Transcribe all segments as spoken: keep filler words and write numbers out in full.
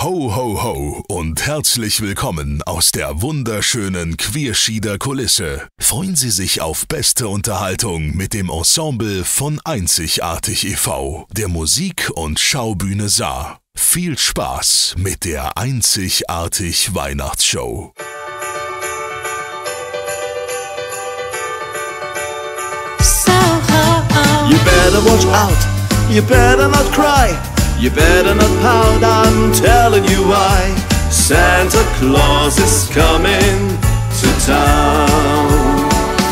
Ho, ho, ho und herzlich willkommen aus der wunderschönen Queerschieder Kulisse. Freuen Sie sich auf beste Unterhaltung mit dem Ensemble von Einzigartig e V, der Musik- und Schaubühne Saar. Viel Spaß mit der Einzigartig Weihnachtsshow. You better watch out, you better not cry, you better not pout, I'm telling you why. Santa Claus is coming to town.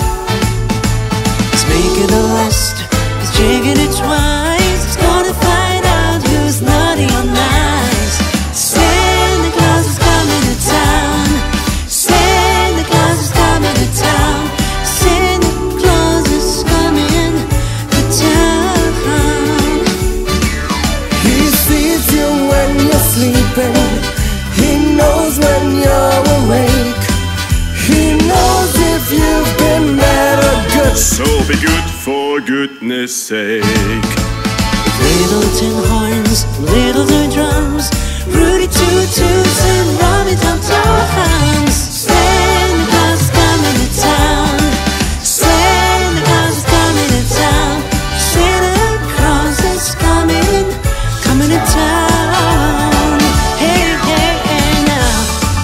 He's making a list, he's checking it twice. He's gonna find out who's naughty or nice. Santa Claus is coming to town. Santa Claus is coming to town. Santa Claus is coming to town. He sees you when you're sleeping. He knows when you're awake. He knows if you've been bad or good. So be good for goodness sake. Little tin horns, little tin drums, Rudy Toot Toots and Robbie Tom Toms. Santa Claus is coming to town. Santa Claus is coming to town. Santa Claus is coming, coming to town. Hey, hey, hey now.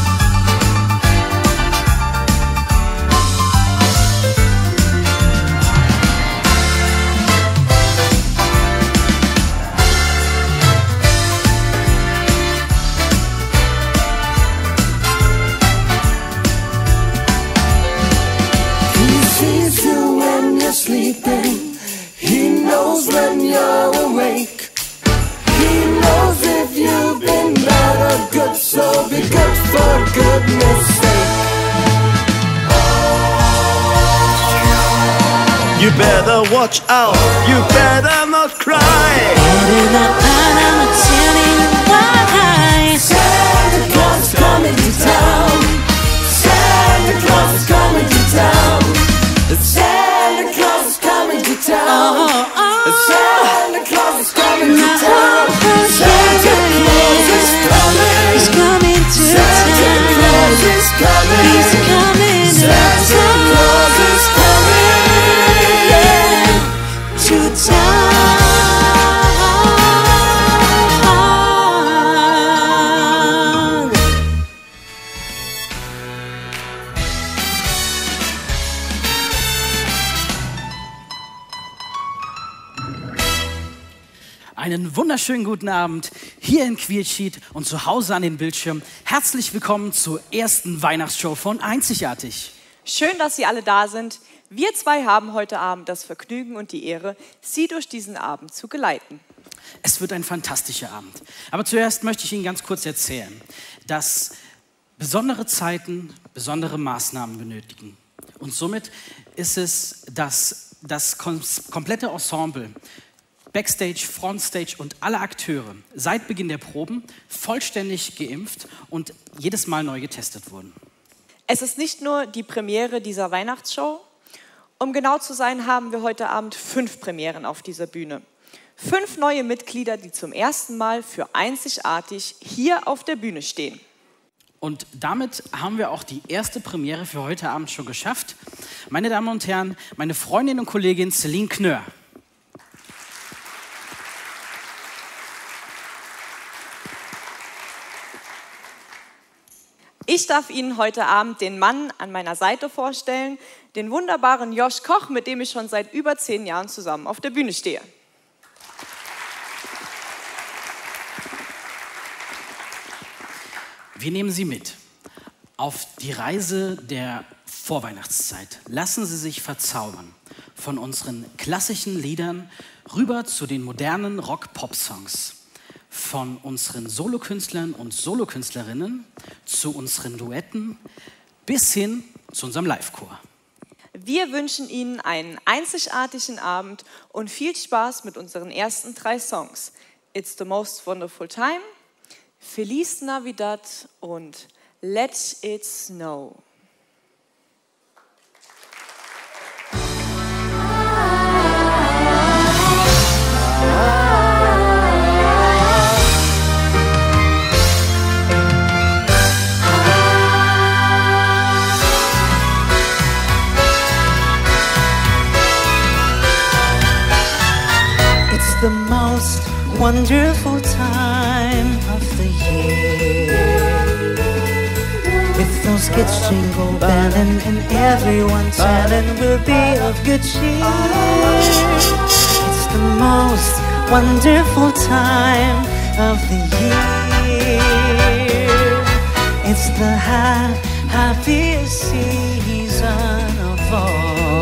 He sees you when you're sleeping. He knows when you're awake. He knows if you've been bad or good. So be good for goodness sake. You better watch out, you better not cry. Better not pout, I'm telling you why. Santa Claus is coming to town. Santa Claus is coming to town. Santa Claus is coming to town. Oh, oh. Santa Claus is coming to Now, town. Santa Claus is coming. He's coming to Santa Claus town. is coming. He's coming to Santa Claus is coming. to town. Einen wunderschönen guten Abend hier in Queerschied und zu Hause an den Bildschirmen. Herzlich willkommen zur ersten Weihnachtsshow von Einzigartig. Schön, dass Sie alle da sind. Wir zwei haben heute Abend das Vergnügen und die Ehre, Sie durch diesen Abend zu geleiten. Es wird ein fantastischer Abend. Aber zuerst möchte ich Ihnen ganz kurz erzählen, dass besondere Zeiten besondere Maßnahmen benötigen. Und somit ist es, dass das kom- komplette Ensemble, Backstage, Frontstage und alle Akteure seit Beginn der Proben vollständig geimpft und jedes Mal neu getestet wurden. Es ist nicht nur die Premiere dieser Weihnachtsshow. Um genau zu sein, haben wir heute Abend fünf Premieren auf dieser Bühne. Fünf neue Mitglieder, die zum ersten Mal für Einzigartig hier auf der Bühne stehen. Und damit haben wir auch die erste Premiere für heute Abend schon geschafft. Meine Damen und Herren, meine Freundin und Kollegin Celine Knör. Ich darf Ihnen heute Abend den Mann an meiner Seite vorstellen, den wunderbaren Josh Koch, mit dem ich schon seit über zehn Jahren zusammen auf der Bühne stehe. Wir nehmen Sie mit auf die Reise der Vorweihnachtszeit. Lassen Sie sich verzaubern von unseren klassischen Liedern rüber zu den modernen Rock-Pop-Songs. Von unseren Solokünstlern und Solokünstlerinnen zu unseren Duetten bis hin zu unserem Live-Chor. Wir wünschen Ihnen einen einzigartigen Abend und viel Spaß mit unseren ersten drei Songs. It's the Most Wonderful Time, Feliz Navidad und Let It Snow. wonderful time of the year. With those kids jingle belling and everyone telling we'll be of good cheer. It's the most wonderful time of the year. It's the ha happiest season of all.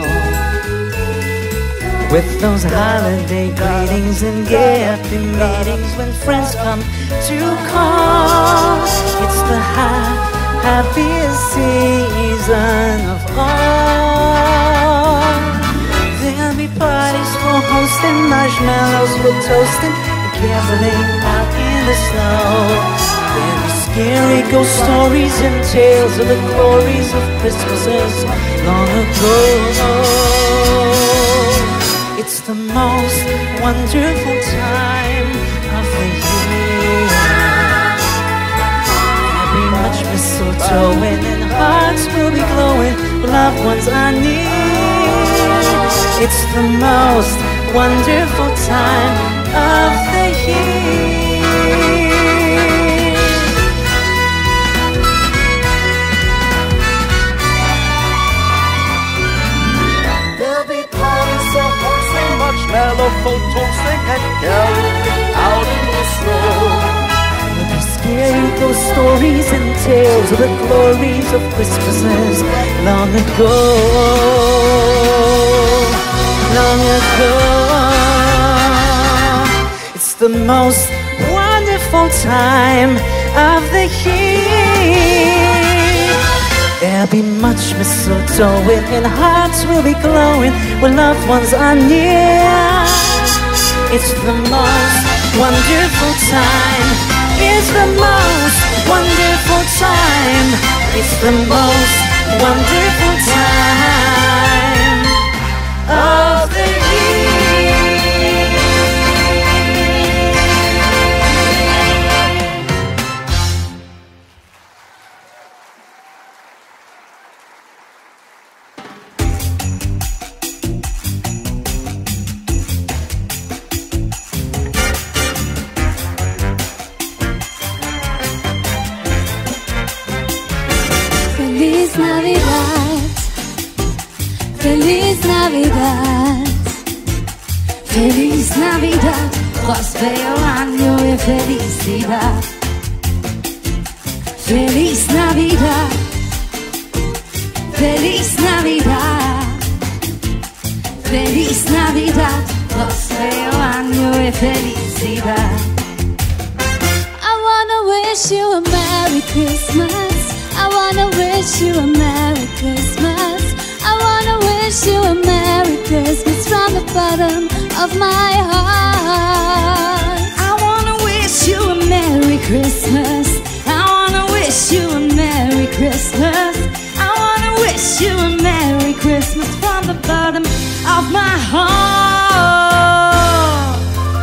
With those holiday greetings and gay happy meetings when friends come to call. It's the ha happiest season of all. There'll be parties for hosting, marshmallows for toasting, and caroling out in the snow. There'll be scary ghost stories and tales of the glories of Christmases long ago. It's the most wonderful time of the year. There'll be much mistletoe and hearts will be glowing, loved ones are near. It's the most wonderful time of the year. There'll be parties of hosting, marshmallow for toasting, and caroling out in the snow. There'll be scary ghost stories and tales of the glories of Christmases long ago. Long ago. It's the most wonderful time of the year. There'll be much mistletoe and hearts will be glowing when loved ones are near. It's the most wonderful time. It's the most wonderful time. It's the most wonderful time of the Feliz Navidad, Feliz Navidad, Feliz Navidad, próspero año y felicidad. Feliz Navidad, Feliz Navidad, Feliz Navidad, próspero año y felicidad. I wanna wish you a Merry Christmas. I wanna wish you a Merry Christmas. I wanna wish you a Merry Christmas from the bottom of my heart. I wanna wish you a Merry Christmas. I wanna wish you a Merry Christmas. I wanna wish you a Merry Christmas from the bottom of my heart.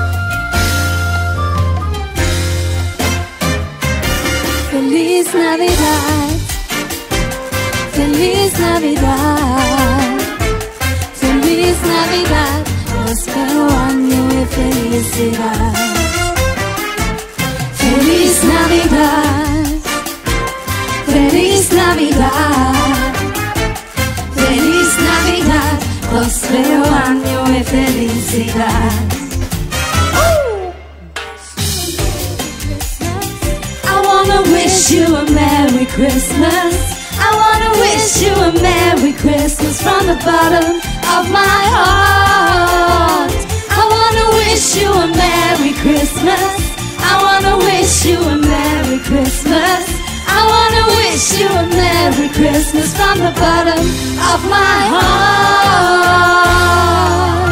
Feliz Navidad, Feliz Navidad, Feliz Navidad, próspero año y felicidad. Feliz Navidad, Feliz Navidad, Feliz Navidad, próspero año y felicidad. I wanna wish you a Merry Christmas. I wanna wish you a Merry Christmas from the bottom of my heart. I wanna wish you a Merry Christmas. I wanna wish you a Merry Christmas. I wanna wish you a Merry Christmas from the bottom of my heart.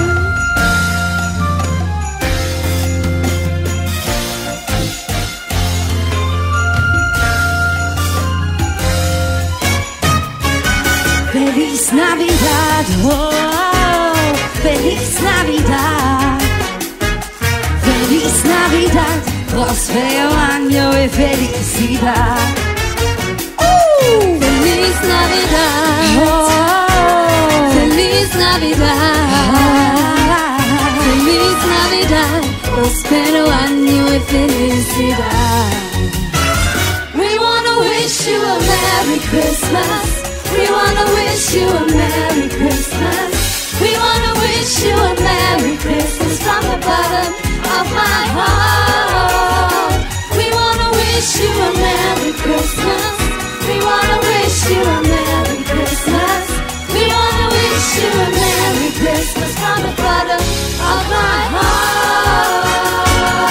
Feliz Navidad, oh, Feliz Navidad, Feliz Navidad, próspero año y felicidad. Uh, Feliz Navidad, oh, Feliz Navidad, Feliz Feliz Navidad, prospero año y felicidad. We wanna wish you a Merry Christmas. We wanna wish you a Merry Christmas. We wanna wish you a Merry Christmas from the bottom of my heart. We wanna wish you a Merry Christmas. We wanna wish you a Merry Christmas. We wanna wish you a Merry Christmas from the bottom of my heart.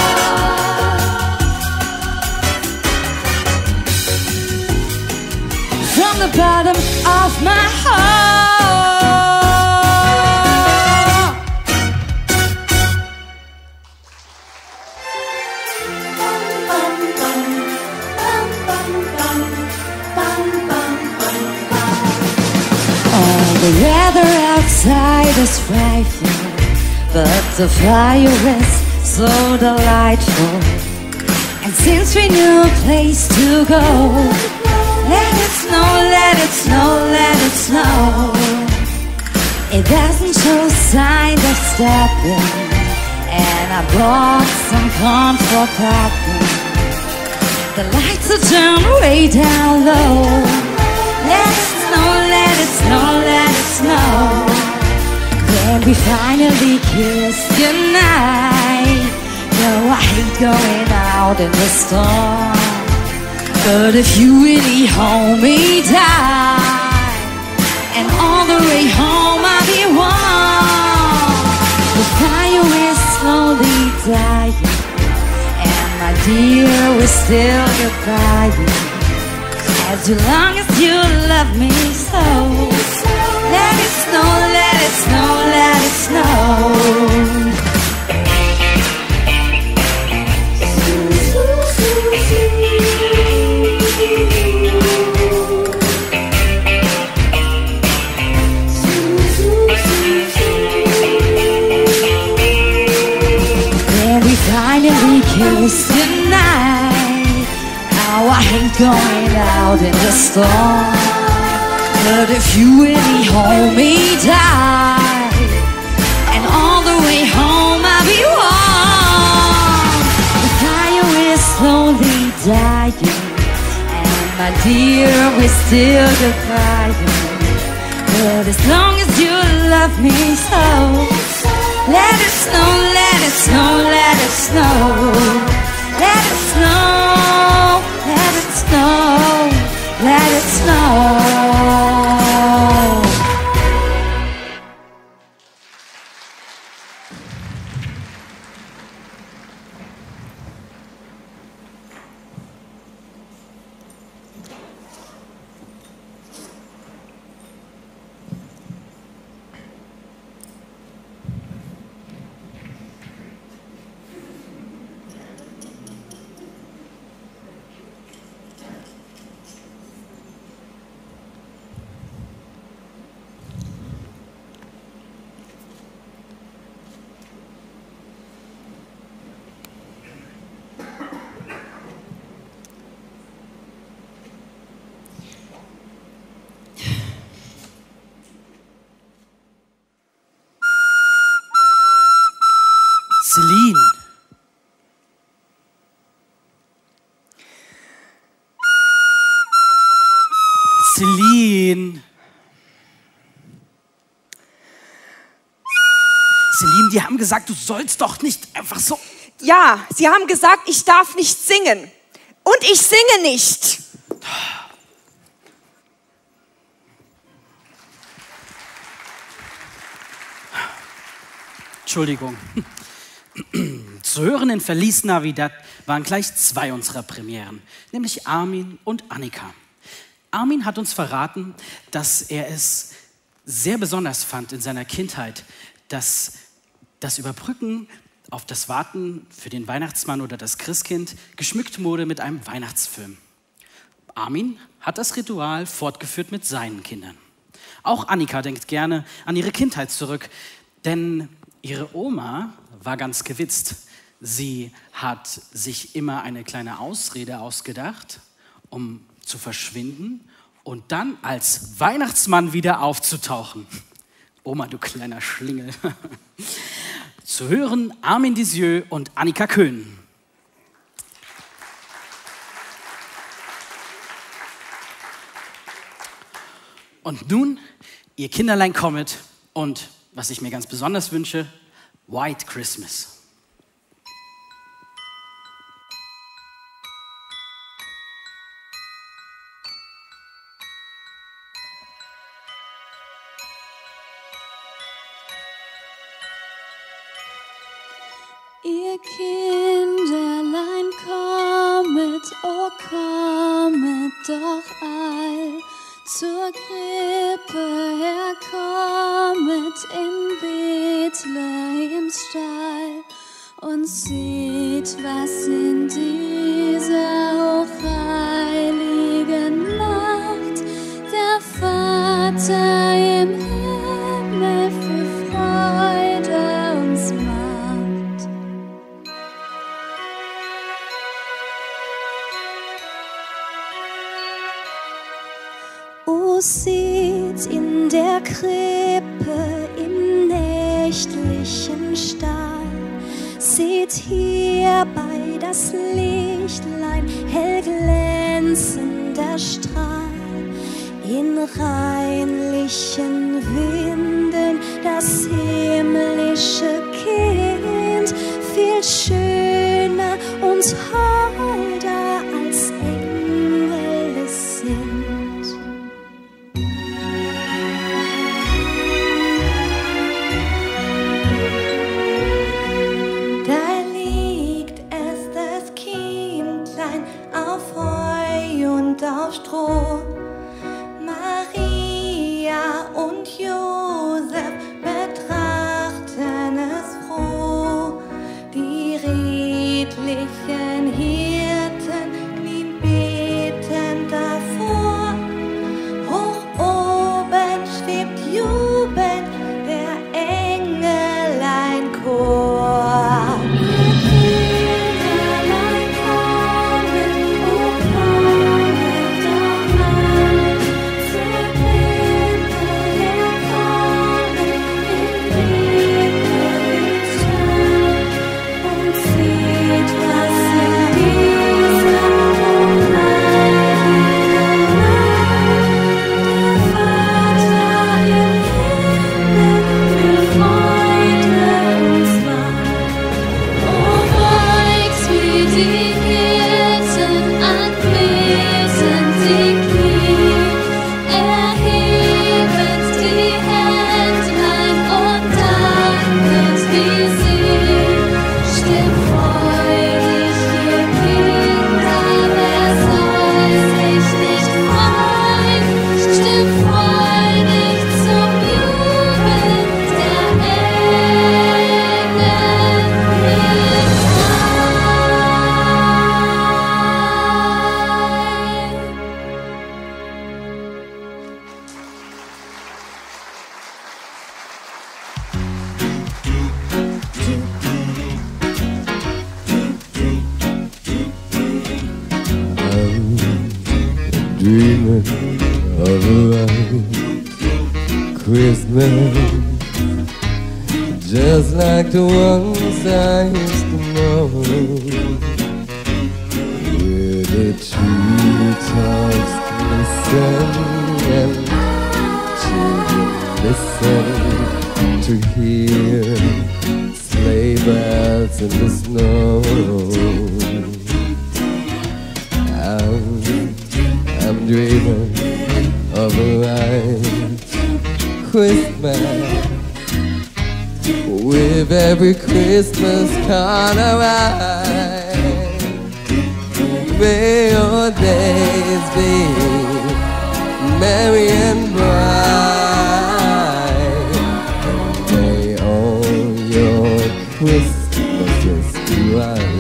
From the bottom of my heart. The weather outside is frightful, but the fire is so delightful. And since we knew a place to go, let it snow, let it snow, let it snow. It doesn't show signs of stopping, and I bought some corn for popping. The lights are turned way down low. Let it snow, let it snow, let it snow. Then we finally kiss goodnight. No, I hate going out in the storm, but if you really hold me tight, and all the way home I'll be warm. The fire is slowly dying, and my dear, we're still goodbye. As long as you love me so, let it snow, let it snow, let it snow. Then we finally kiss goodnight. Now I hate going out in the storm, but if you really hold me tight, and all the way home I'll be warm. The fire is slowly dying, and my dear, we're still goodbye. But as long as you love me so, let it snow, let it snow, let it snow. Let it snow, let it snow, let it snow. Celine. Celine. Celine, die haben gesagt, du sollst doch nicht einfach so... Ja, sie haben gesagt, ich darf nicht singen. Und ich singe nicht. Entschuldigung. Zu hören in Feliz Navidad waren gleich zwei unserer Premieren, nämlich Armin und Annika. Armin hat uns verraten, dass er es sehr besonders fand in seiner Kindheit, dass das Überbrücken auf das Warten für den Weihnachtsmann oder das Christkind geschmückt wurde mit einem Weihnachtsfilm. Armin hat das Ritual fortgeführt mit seinen Kindern. Auch Annika denkt gerne an ihre Kindheit zurück, denn ihre Oma war ganz gewitzt. Sie hat sich immer eine kleine Ausrede ausgedacht, um zu verschwinden und dann als Weihnachtsmann wieder aufzutauchen. Oma, du kleiner Schlingel. Zu hören Armin Disieux und Annika Köhn. Und nun, ihr Kinderlein kommet und, was ich mir ganz besonders wünsche, White Christmas. Ihr Kinderlein kommet, oh kommet doch all zur Krippe herkommet in Bethlehems Stall und seht, was in dieser hochheiligen Nacht der Vater im Himmel für Freude uns macht. O seht in der Krippe im nächtlichen Stall, seht hierbei das Lichtlein, hell glänzender Strahl, in reinlichen Winden das himmlische Kind, viel schöner und holder als Engel es sind. Auf Stroh, Maria und Josef betrachten es froh. Die redlichen Hirten knien betend davor. Hoch oben schwebt jubelnd der Engeleinchor. Dreaming of a white Christmas, just like the ones I used to know, where the treetops glisten and children listen to hear sleigh bells in the snow. I'm I'm dreaming of a white Christmas, with every Christmas card arrive. May your days be merry and bright, and may all your Christmases be right.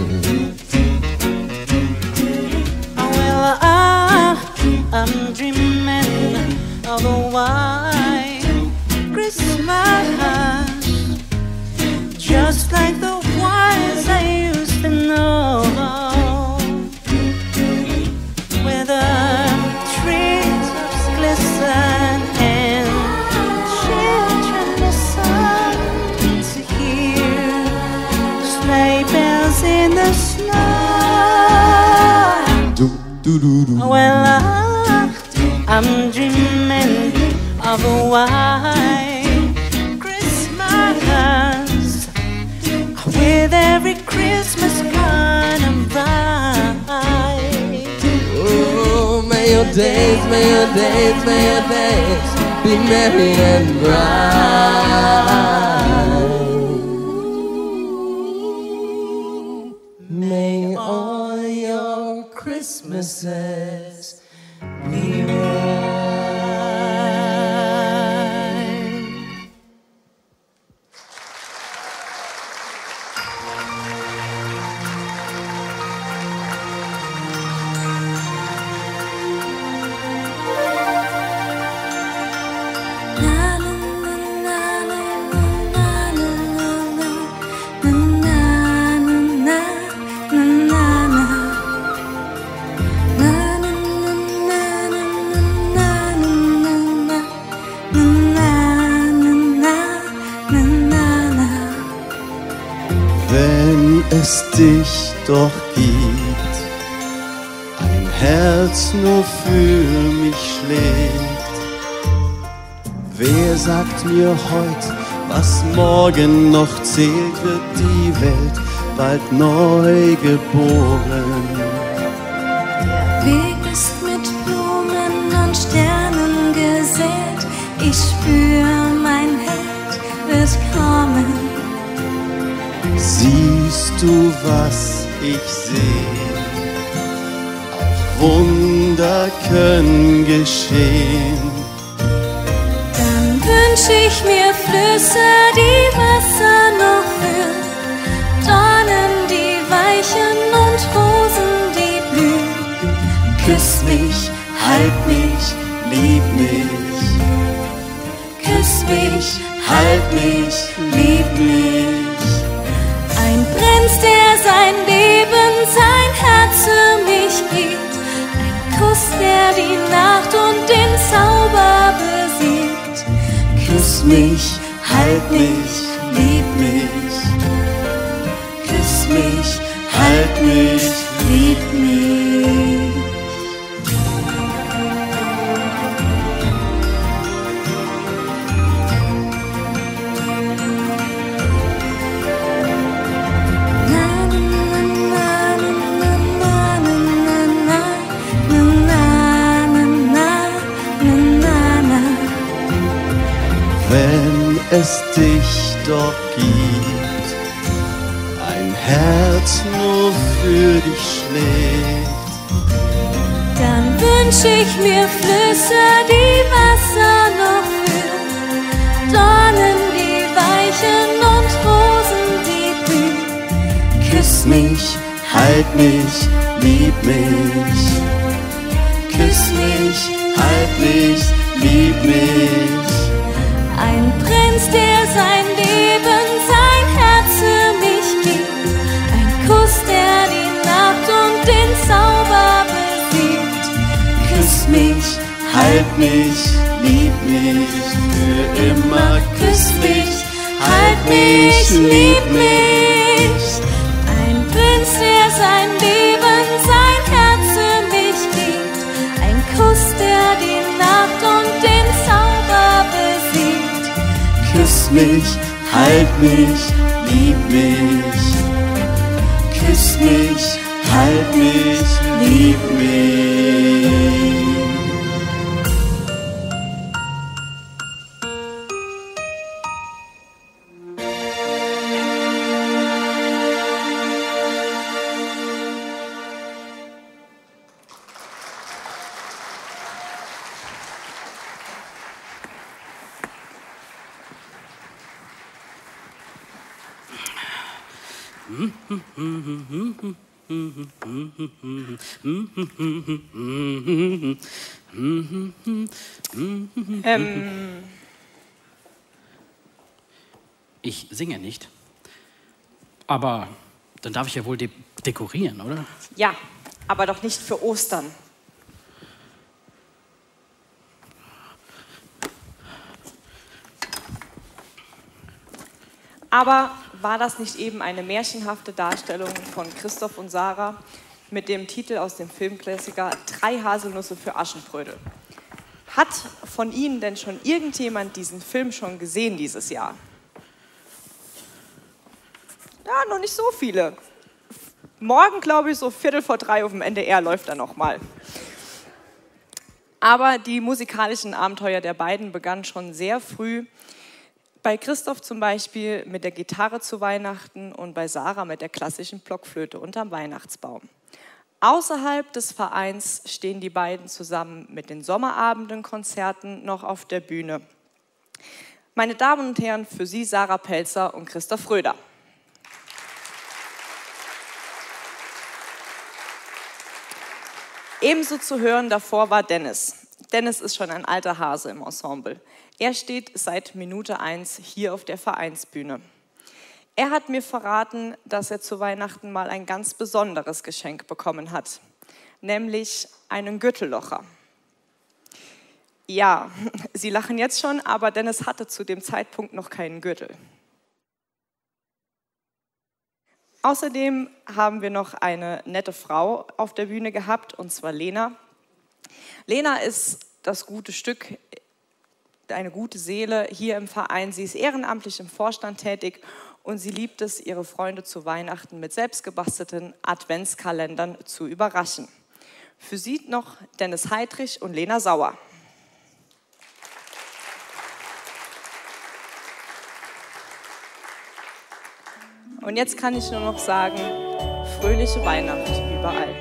I'm dreaming of a white Christmas, just like the ones I used to know, where the treetops glisten and children listen to hear Well, I, I'm dreaming of a white Christmas with every Christmas gone by. Oh, may your days, may your days, may your days be merry and bright. May all your Christmases be right. Wenn es dich doch gibt, ein Herz nur für mich schlägt. Wer sagt mir heut, was morgen noch zählt, wird die Welt bald neu geboren. Der Weg ist mit Blumen und Sternen gesät. Ich spür, mein Held wird kommen. Siehst du, was ich seh? Auch Wunder können geschehen. Dann wünsch ich mir Flüsse, die Wasser noch führen, Dornen, die weichen und Rosen, die blühen. Küss mich, halt mich, lieb mich. Küss mich, Halt mich, lieb mich. ein Prinz, der sein Leben, sein Herz für mich gibt. Ein Kuss, der die Nacht und den Zauber besiegt. Küss mich, halt mich, lieb mich. Küss mich, halt mich, Lieb mich. wenn es dich doch gibt. Ein Herz nur für dich schlägt. Dann wünsch ich mir Flüsse, die Wasser noch führen, Dornen, die weichen und Rosen, die blühen. Küss mich, halt mich, lieb mich. Küss mich, halt mich, lieb mich. Ein Prinz, der sein Leben, sein Herz für mich gibt. Ein Kuss, der die Nacht und den Zauber besiegt. Küss mich, halt mich, lieb mich. Für immer küss mich, halt mich, lieb mich. Ein Prinz, der sein Leben, sein Herz für mich gibt. Ein Kuss, der die Nacht und den Zauber besiegt. Küss mich, halt mich, lieb mich. Küss mich, halt mich, lieb mich. Ähm, Ich singe nicht. Aber dann darf ich ja wohl de dekorieren, oder? ja, aber doch nicht für Ostern. Aber war das nicht eben eine märchenhafte Darstellung von Christoph und Sarah, mit dem Titel aus dem Filmklassiker Drei Haselnüsse für Aschenbrödel. Hat von Ihnen denn schon irgendjemand diesen Film schon gesehen dieses Jahr? Ja, noch nicht so viele. Morgen, glaube ich, so Viertel vor drei auf dem N D R läuft er nochmal. Aber die musikalischen Abenteuer der beiden begannen schon sehr früh. Bei Christoph zum Beispiel mit der Gitarre zu Weihnachten und bei Sarah mit der klassischen Blockflöte unterm Weihnachtsbaum. Außerhalb des Vereins stehen die beiden zusammen mit den Sommerabenden-Konzerten noch auf der Bühne. Meine Damen und Herren, für Sie Sarah Pelzer und Christoph Röder. Ebenso zu hören davor war Dennis. Dennis ist schon ein alter Hase im Ensemble. Er steht seit Minute eins hier auf der Vereinsbühne. Er hat mir verraten, dass er zu Weihnachten mal ein ganz besonderes Geschenk bekommen hat, nämlich einen Gürtellocher. Ja, Sie lachen jetzt schon, aber Dennis hatte zu dem Zeitpunkt noch keinen Gürtel. Außerdem haben wir noch eine nette Frau auf der Bühne gehabt, und zwar Lena. Lena ist das gute Stück, eine gute Seele hier im Verein. Sie ist ehrenamtlich im Vorstand tätig und sie liebt es, ihre Freunde zu Weihnachten mit selbstgebastelten Adventskalendern zu überraschen. Für sie noch Dennis Heidrich und Lena Sauer. Und jetzt kann ich nur noch sagen, fröhliche Weihnacht überall.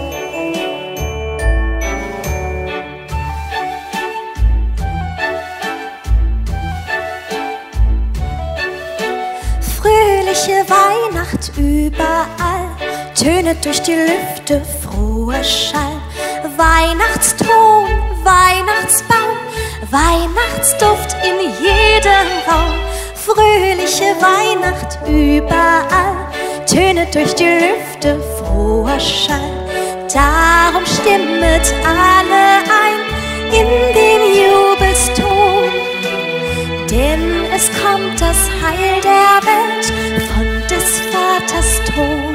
Fröhliche Weihnacht überall, tönet durch die Lüfte froher Schall. Weihnachtston, Weihnachtsbaum, Weihnachtsduft in jedem Raum. Fröhliche Weihnacht überall, tönet durch die Lüfte froher Schall. Darum stimmet alle ein in den Jubelston, denn es kommt das Heil der Welt von des Vaters Thron.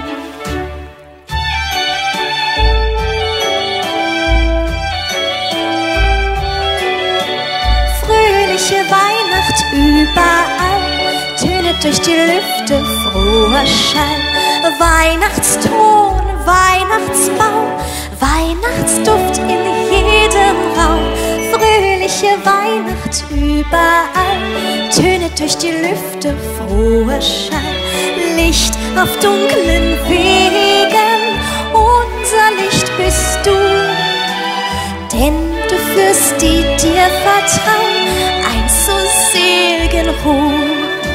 Fröhliche Weihnacht überall, tönet durch die Lüfte froher Schall. Weihnachtston, Weihnachtsbaum, Weihnachtsduft in jedem Raum. Fröhliche Weihnacht überall, tönet durch die Lüfte froher Schall. Licht auf dunklen Wegen, unser Licht bist du, denn du führst die dir vertrauen, einst zur sel'gen Ruh'.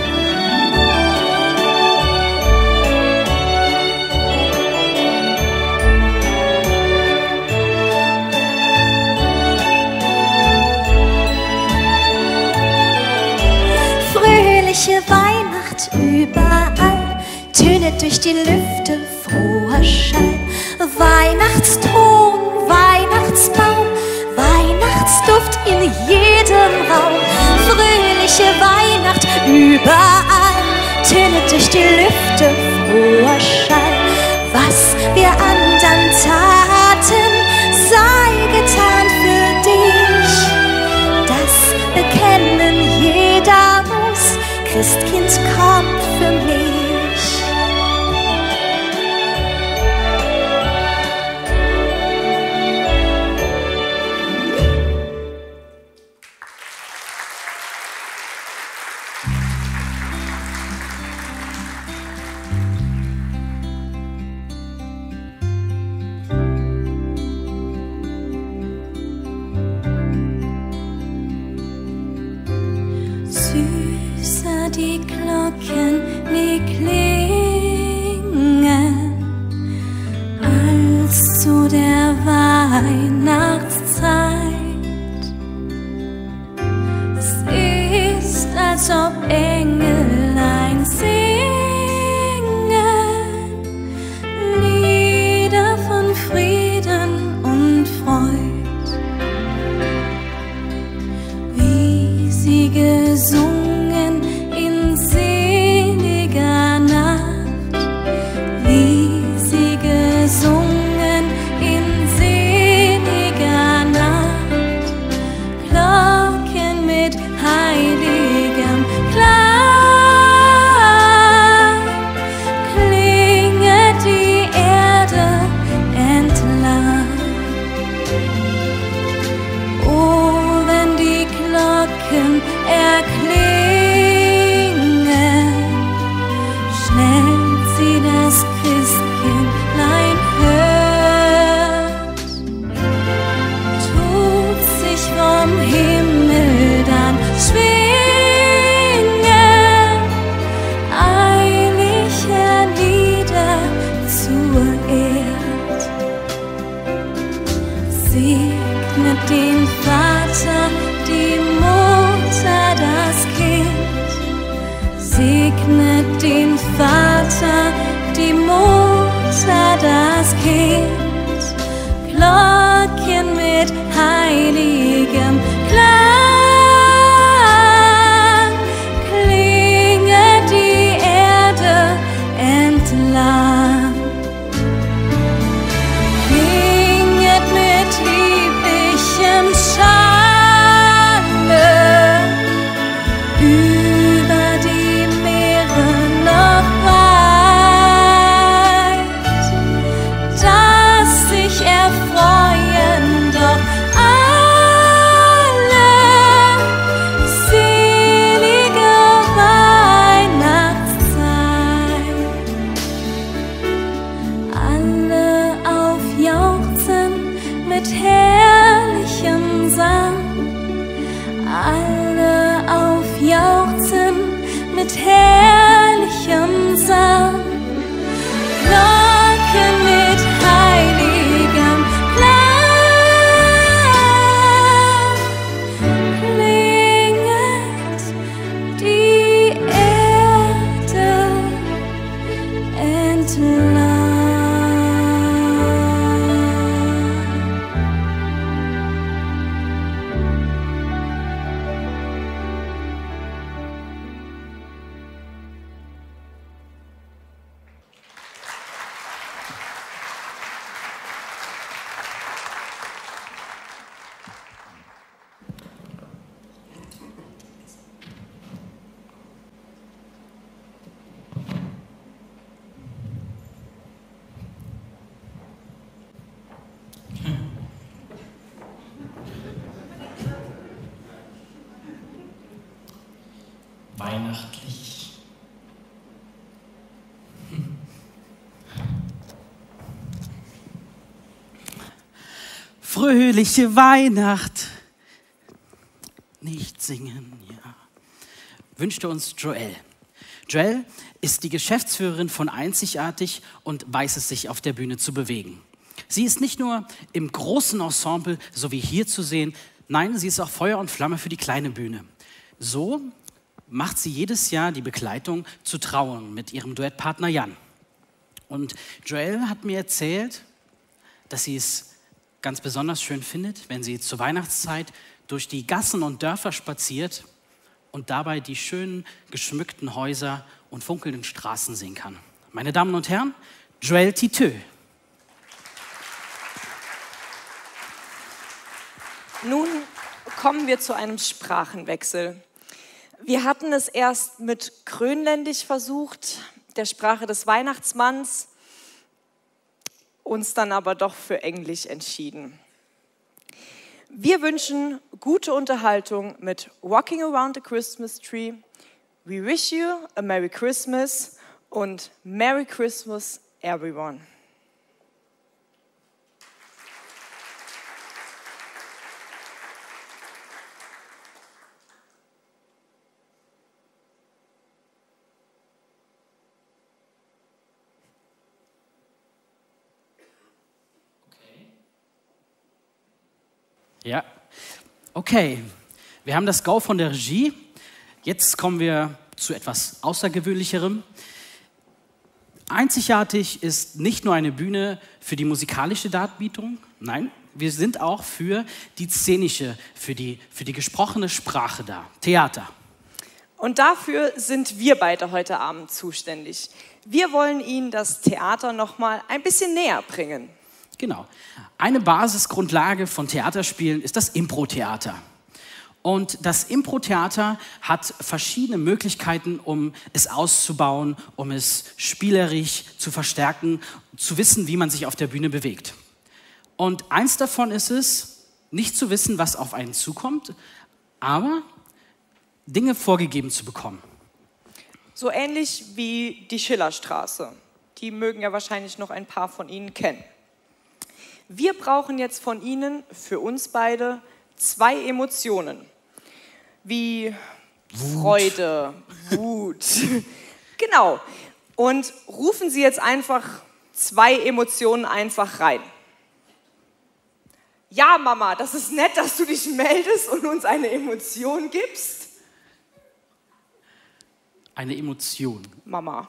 Fröhliche Weihnacht überall, tönet durch die Lüfte froher Schall. Weihnachtston, Weihnachtsbaum, Weihnachtsduft in jedem Raum. Fröhliche Weihnacht überall, tönet durch die Lüfte froher Schall. Was wir andern taten, sei getan für dich. Das bekennen jeder muss, Christkind kommt für mich. Süßer die Glocken, die klingen, als zu der Weihnachtszeit. Es ist, als ob Engelein singen, Lieder von Frieden und Freud, wie sie gesungen in seliger Nacht. Segnet den Vater, die Mutter, das Kind. Segnet den Vater, die Mutter, das Kind. Glocken mit heiligem Klang klinget die Erde entlang. Klinget mit lieblichem Schange über die Meere noch weit, dass sich erfreuen doch alle selige Weihnachtszeit. Alle aufjauchzen mit herrlichem Sang, alle aufjauchzen mit herrlichem Sang. Glocken mit heiligem Klang klinget die Erde entlang. Weihnachtlich. Fröhliche Weihnacht. Nicht singen, ja. Wünschte uns Joelle. Joelle ist die Geschäftsführerin von Einzigartig und weiß es sich auf der Bühne zu bewegen. Sie ist nicht nur im großen Ensemble, so wie hier zu sehen, nein, sie ist auch Feuer und Flamme für die kleine Bühne. So macht sie jedes Jahr die Begleitung zu Trauern mit ihrem Duettpartner Jan. Und Joelle hat mir erzählt, dass sie es ganz besonders schön findet, wenn sie zur Weihnachtszeit durch die Gassen und Dörfer spaziert und dabei die schönen geschmückten Häuser und funkelnden Straßen sehen kann. Meine Damen und Herren, Joelle Titeux. Nun kommen wir zu einem Sprachenwechsel. Wir hatten es erst mit Grönländisch versucht, der Sprache des Weihnachtsmanns, uns dann aber doch für Englisch entschieden. Wir wünschen gute Unterhaltung mit Walking Around the Christmas Tree, We Wish You a Merry Christmas und Merry Christmas Everyone. Ja, okay. Wir haben das Go von der Regie. Jetzt kommen wir zu etwas Außergewöhnlicherem. Einzigartig ist nicht nur eine Bühne für die musikalische Darbietung, nein, wir sind auch für die szenische, für die, für die gesprochene Sprache da, Theater. Und dafür sind wir beide heute Abend zuständig. Wir wollen Ihnen das Theater noch mal ein bisschen näher bringen. Genau. Eine Basisgrundlage von Theaterspielen ist das Impro-Theater. Und das Impro-Theater hat verschiedene Möglichkeiten, um es auszubauen, um es spielerisch zu verstärken, zu wissen, wie man sich auf der Bühne bewegt. Und eins davon ist es, nicht zu wissen, was auf einen zukommt, aber Dinge vorgegeben zu bekommen. So ähnlich wie die Schillerstraße. Die mögen ja wahrscheinlich noch ein paar von Ihnen kennen. Wir brauchen jetzt von Ihnen, für uns beide, zwei Emotionen. Wie Wut. Freude, Wut. Genau. Und rufen Sie jetzt einfach zwei Emotionen einfach rein. Ja, Mama, das ist nett, dass du dich meldest und uns eine Emotion gibst. Eine Emotion. Mama.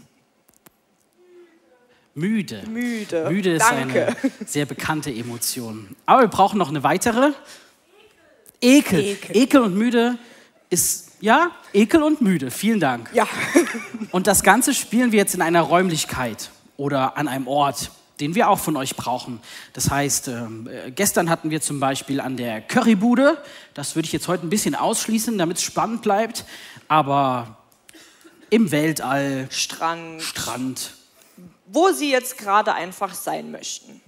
Müde. Müde. Müde ist Danke. eine sehr bekannte Emotion. Aber wir brauchen noch eine weitere. Ekel. Ekel. Ekel und müde ist, ja, Ekel und müde. Vielen Dank. Ja. Und das Ganze spielen wir jetzt in einer Räumlichkeit oder an einem Ort, den wir auch von euch brauchen. Das heißt, äh, gestern hatten wir zum Beispiel an der Currybude. Das würde ich jetzt heute ein bisschen ausschließen, damit es spannend bleibt. Aber im Weltall, Strand. Strand. Wo sie jetzt gerade einfach sein möchten.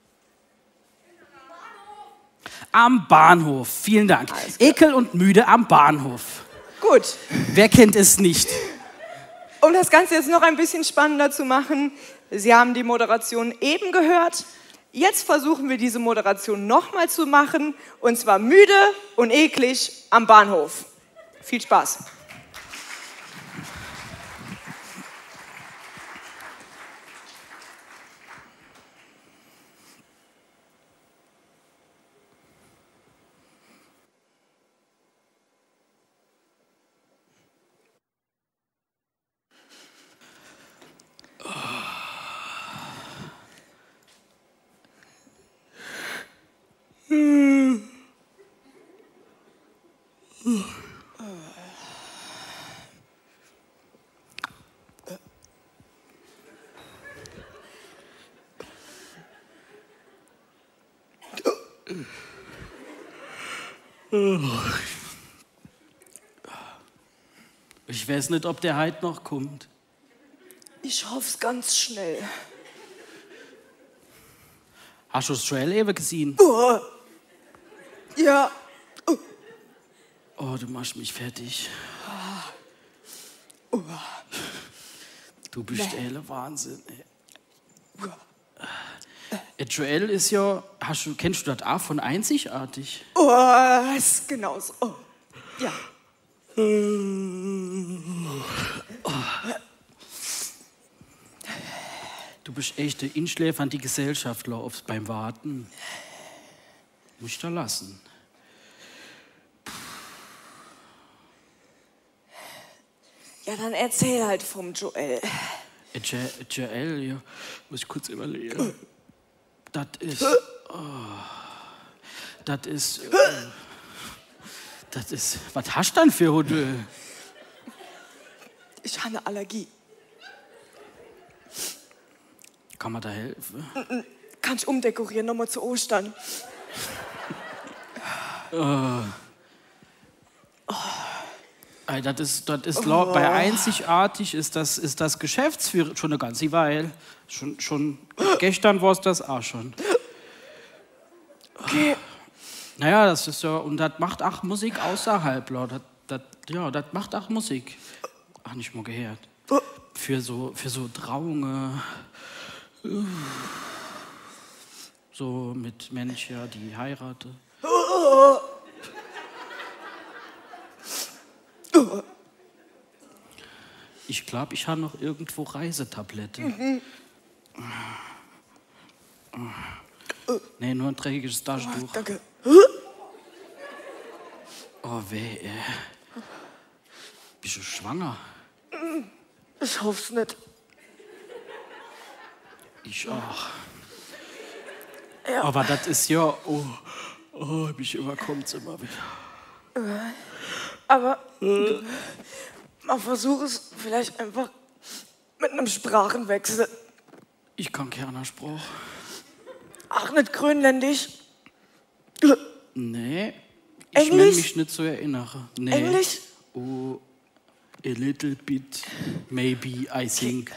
Am Bahnhof. Vielen Dank. Ekel und müde am Bahnhof. Gut. Wer kennt es nicht? Um das Ganze jetzt noch ein bisschen spannender zu machen, Sie haben die Moderation eben gehört. Jetzt versuchen wir diese Moderation nochmal zu machen, und zwar müde und eklig am Bahnhof. Viel Spaß. Ich weiß nicht, ob der heute noch kommt. Ich hoffe es ganz schnell. Hast du Joel eben gesehen? Oh. Ja. Oh. Oh, du machst mich fertig. Oh. Du bist Nee. ehrlich Wahnsinn. Ey. Äh, Joel ist ja, hast du, kennst du das auch von Einzigartig? Oh, ist genauso. Oh. Ja. Du bist echt der Inschläfer an die Gesellschaft laufst beim Warten. Muss ich da lassen. Ja, dann erzähl halt vom Joel. Äh, Jo- Joel, ja, muss ich kurz überlegen. Das ist, oh, das ist, äh, das ist, was hast du denn für Hunde? Ich habe eine Allergie. Kann man da helfen? Kann ich umdekorieren, nochmal zu Ostern. Oh. Ey, das ist, das ist laut, bei Einzigartig ist das, ist das Geschäftsführer schon eine ganze Weile. Schon, schon gestern war es das auch schon. Okay. Naja, das ist ja, und das macht auch Musik außerhalb, laut. Das, das, ja, das macht auch Musik. Ach, nicht mal gehört. Für so, für so Trauungen. So mit Menschen, die heiraten. Ich glaube, ich habe noch irgendwo Reisetablette. Mhm. Nee, nur ein dreckiges Taschentuch. Oh, danke. Oh, weh, ey. Bist du schwanger? Ich hoffe es nicht. Ich auch. Ja. Aber das ist ja, oh, oh, mich überkommt es immer wieder. Aber man versucht es vielleicht einfach mit einem Sprachenwechsel. Ich kann keinen Spruch. Ach, nicht grönländisch. Nee, ich Englisch? will mich nicht so erinnern. Nee. Englisch? Oh, a little bit, maybe, I think.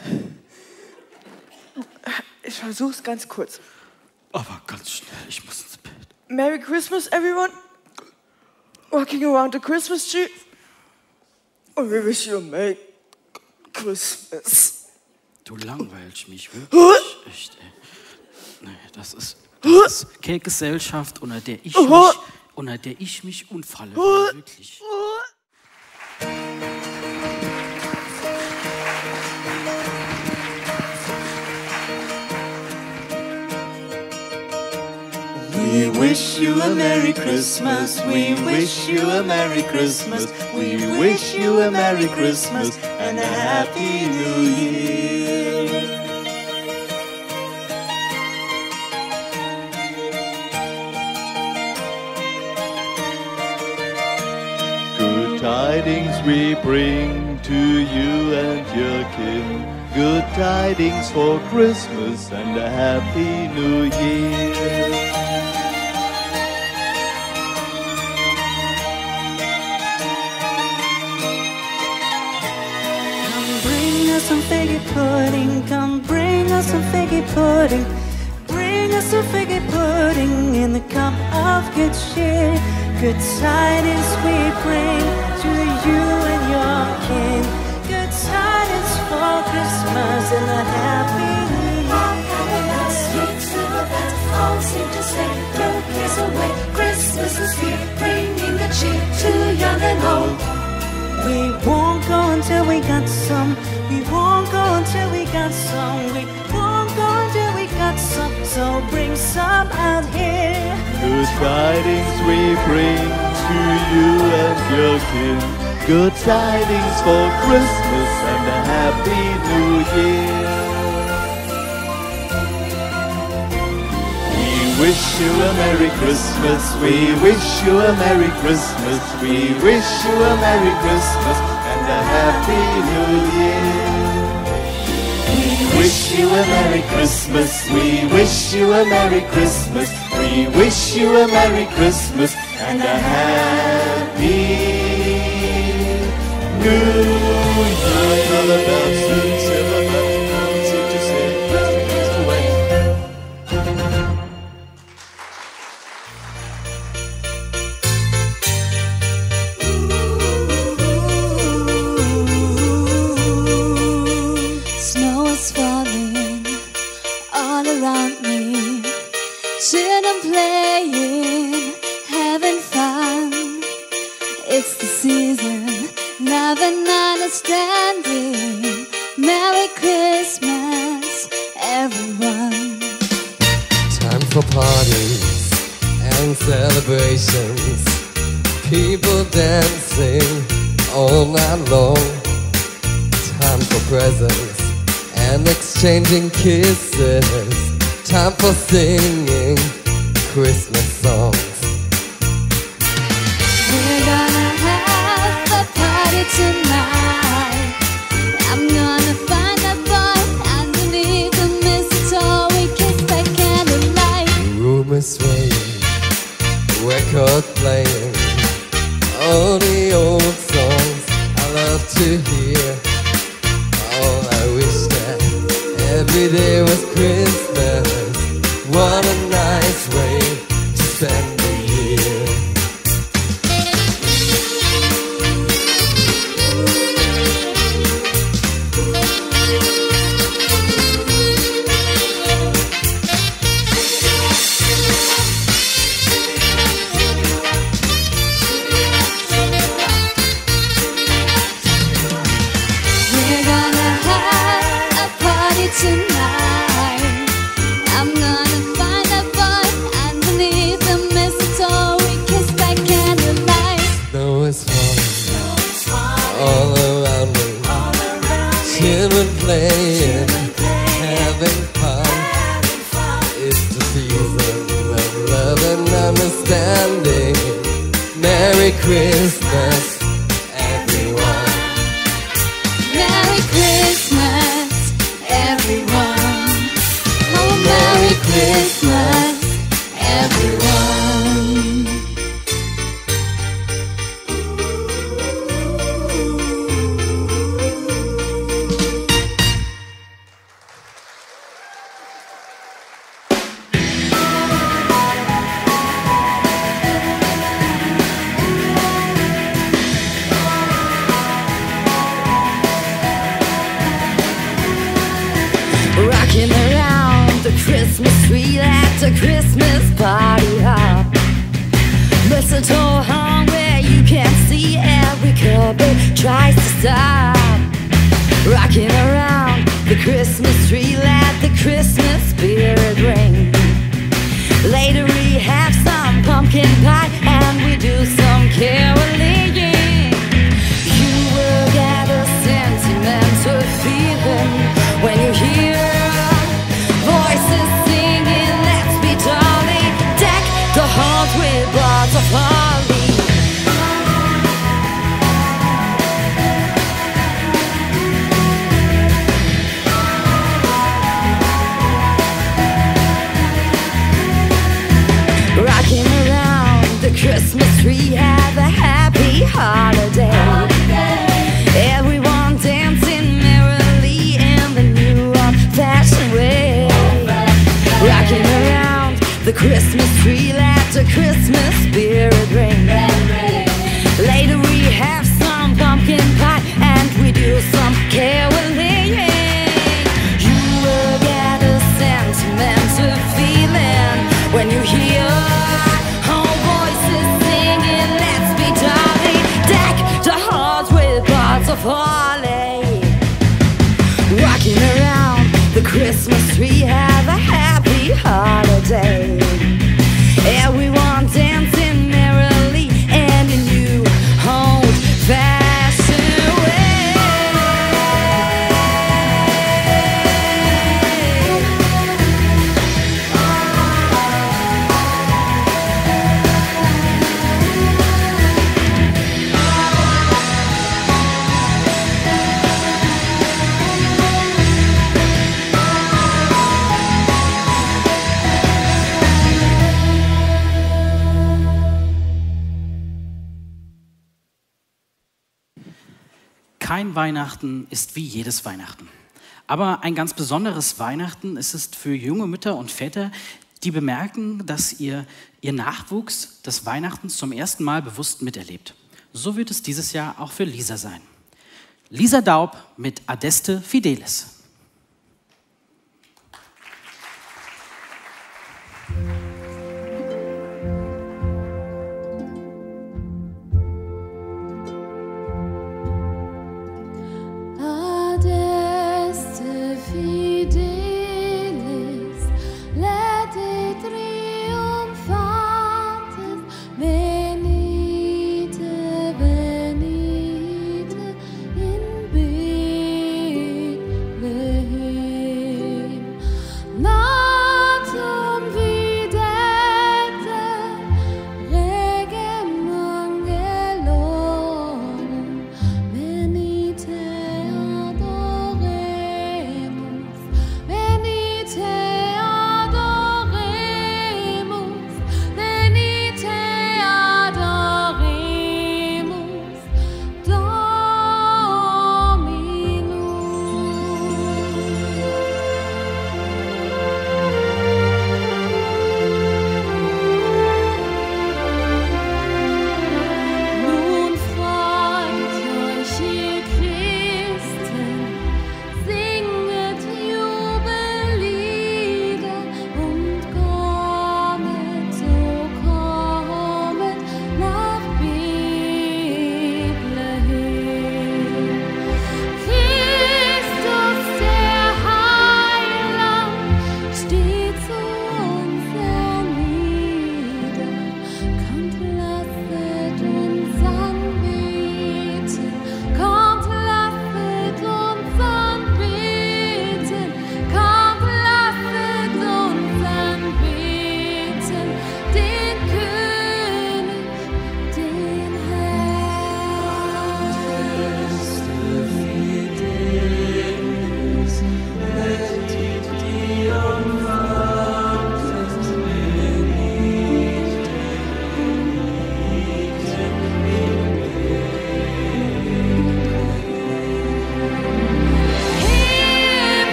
Ich versuch's ganz kurz. Aber ganz schnell, ich muss ins Bett. Merry Christmas, everyone. Walking around the Christmas tree. And we wish you a Merry Christmas. Du langweilst mich wirklich. Echt, ey. Nee, das ist, das ist keine Gesellschaft, unter der ich mich, unter der ich mich unfalle. Wirklich. We We wish you a Merry Christmas. We wish you a Merry Christmas. We wish you a Merry Christmas and a Happy New Year. Good tidings we bring to you and your kin. Good tidings for Christmas and a Happy New Year. Some figgy pudding, come bring us some figgy pudding. Bring us some figgy pudding in the cup of good cheer. Good tidings we bring to you and your king. Good tidings for Christmas and a Happy New Year. Sweet silver that all seem to say, throw cares away. Christmas is here, bringing the cheer to young and old. We won't go until we got some. We won't go until we got some. We won't go until we got some. So bring some out here. Good tidings we bring to you and your kin. Good tidings for Christmas and a Happy New Year. We wish you a Merry Christmas. We wish you a Merry Christmas. We wish you a Merry Christmas and a Happy New Year. We wish you a Merry Christmas. We wish you a Merry Christmas. We wish you a Merry Christmas and a Happy New Year. Silver bells ring, silver bells seem to say, Christmas is away. Snow is falling all around me. Children playing, having fun. It's the season, never understanding. Merry Christmas, everyone. Time for parties and celebrations. People dancing all night long. Time for presents and exchanging kisses. Time for singing Christmas songs. We're gonna have a party tonight. I'm gonna find a boy underneath the mistletoe. We kiss by candlelight. The room is swaying, record playing, all the old songs I love to hear. Oh, I wish that every day was Christmas. What a nice way to spend the year. We're gonna have a party tonight. I'm gonna find a boy underneath the mistletoe. We kiss by candlelight. Snow is falling all around me. Children playing, having fun. It's the season of love and understanding. Merry Christmas, everyone. Merry Christmas, everyone. Oh, Merry Merry Christmas, everyone. Rocking around the Christmas tree at the Christmas party hop. Mistletoe hung where you can see every couple tries to stop. Rocking around the Christmas tree, let the Christmas spirit ring. Later we have heart with bars of holly. Rocking around the Christmas tree, have a happy holiday. Everyone dancing merrily in the new old-fashioned way. Rocking around the Christmas tree, let the Christmas spirit ring. Later we have some pumpkin pie and we do some caroling. You will get a sentimental feeling when you hear our voices singing, let's be jolly. Deck the halls with boughs of holly. Rocking around the Christmas tree, have a happy holiday. Everyone dancing merrily and in new old-fashioned way. Kein Weihnachten ist wie jedes Weihnachten. Aber ein ganz besonderes Weihnachten ist es für junge Mütter und Väter, die bemerken, dass ihr, ihr Nachwuchs das Weihnachten zum ersten Mal bewusst miterlebt. So wird es dieses Jahr auch für Lisa sein. Lisa Daub mit Adeste Fideles. Adeste fidelis, lete triumphantes, venite, venite in Bethlehem.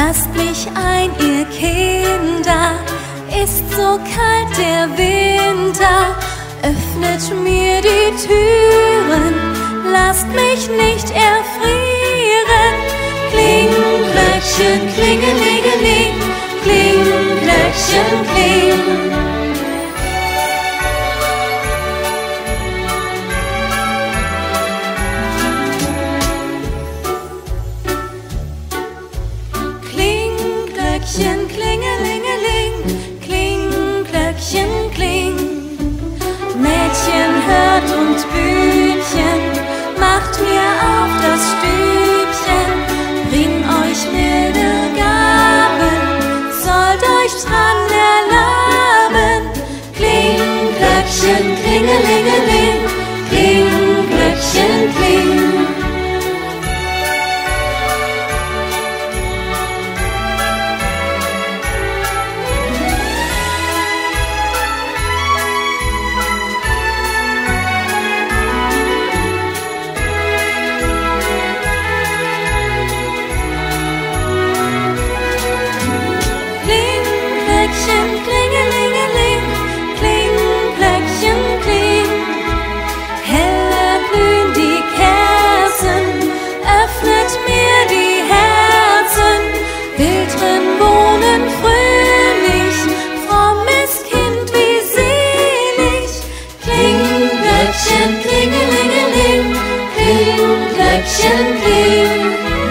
lasst mich ein, ihr Kinder, ist so kalt der Winter, öffnet mir die Türen, lasst mich nicht erfrieren. Kling, Glöckchen, klingelingeling, kling, Glöckchen, kling. Glöckchen, klingelingeling, kling, Glöckchen, kling. Mädchen hört und Bübchen, macht mir auf das Stübchen, bring euch milde Gaben, sollt euch dran erlaben. Kling, Glöckchen, klingelingeling, kling, Glöckchen, kling. Klingelingeling, kling, Glöckchen, kling. Heller blühen die Kerzen, öffnet mir die Herzen. Will drin wohnen fröhlich, frommes Kind wie selig. Kling, Glöckchen, klingelingeling, kling, Glöckchen, kling.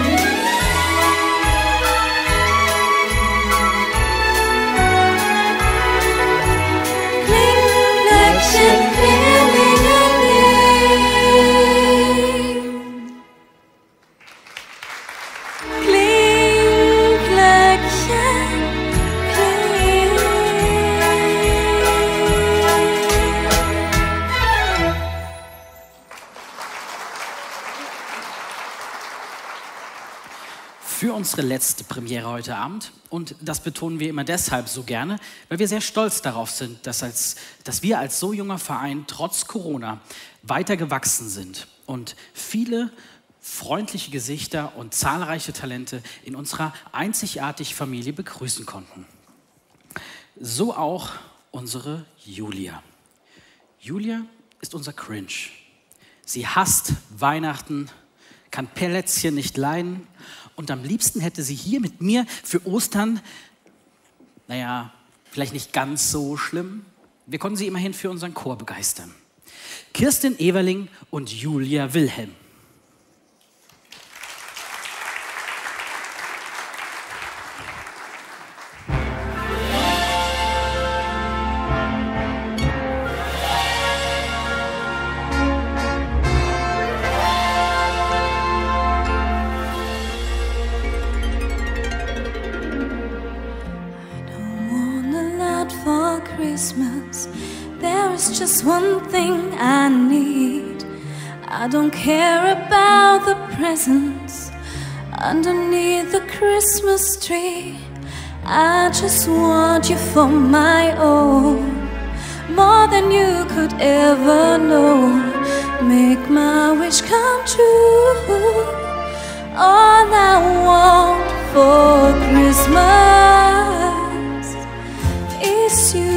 Für unsere letzte Premiere heute Abend, und das betonen wir immer deshalb so gerne, weil wir sehr stolz darauf sind, dass, als, dass wir als so junger Verein trotz Corona weiter gewachsen sind und viele freundliche Gesichter und zahlreiche Talente in unserer einzigartigen Familie begrüßen konnten. So auch unsere Julia. Julia ist unser Cringe. Sie hasst Weihnachten, kann Plätzchen nicht leiden und am liebsten hätte sie hier mit mir für Ostern, naja, vielleicht nicht ganz so schlimm. Wir konnten sie immerhin für unseren Chor begeistern. Kirstin Everling und Julia Wilhelm. Christmas, there is just one thing I need. I don't care about the presents underneath the Christmas tree. I just want you for my own, more than you could ever know. Make my wish come true. All I want for Christmas is you.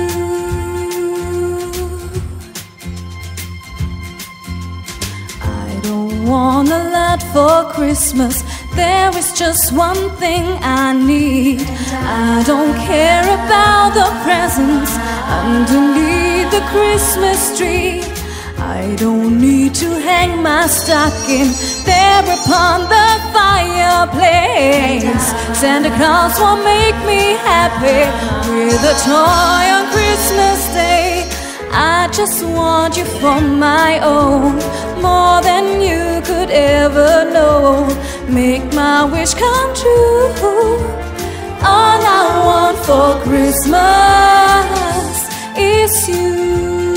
I don't want a lot for Christmas. There is just one thing I need. I don't care about the presents underneath the Christmas tree. I don't need to hang my stocking there upon the fireplace. Santa Claus won't make me happy with a toy on Christmas Day. I just want you for my own, more than you could ever know. Make my wish come true. All I want for Christmas is you.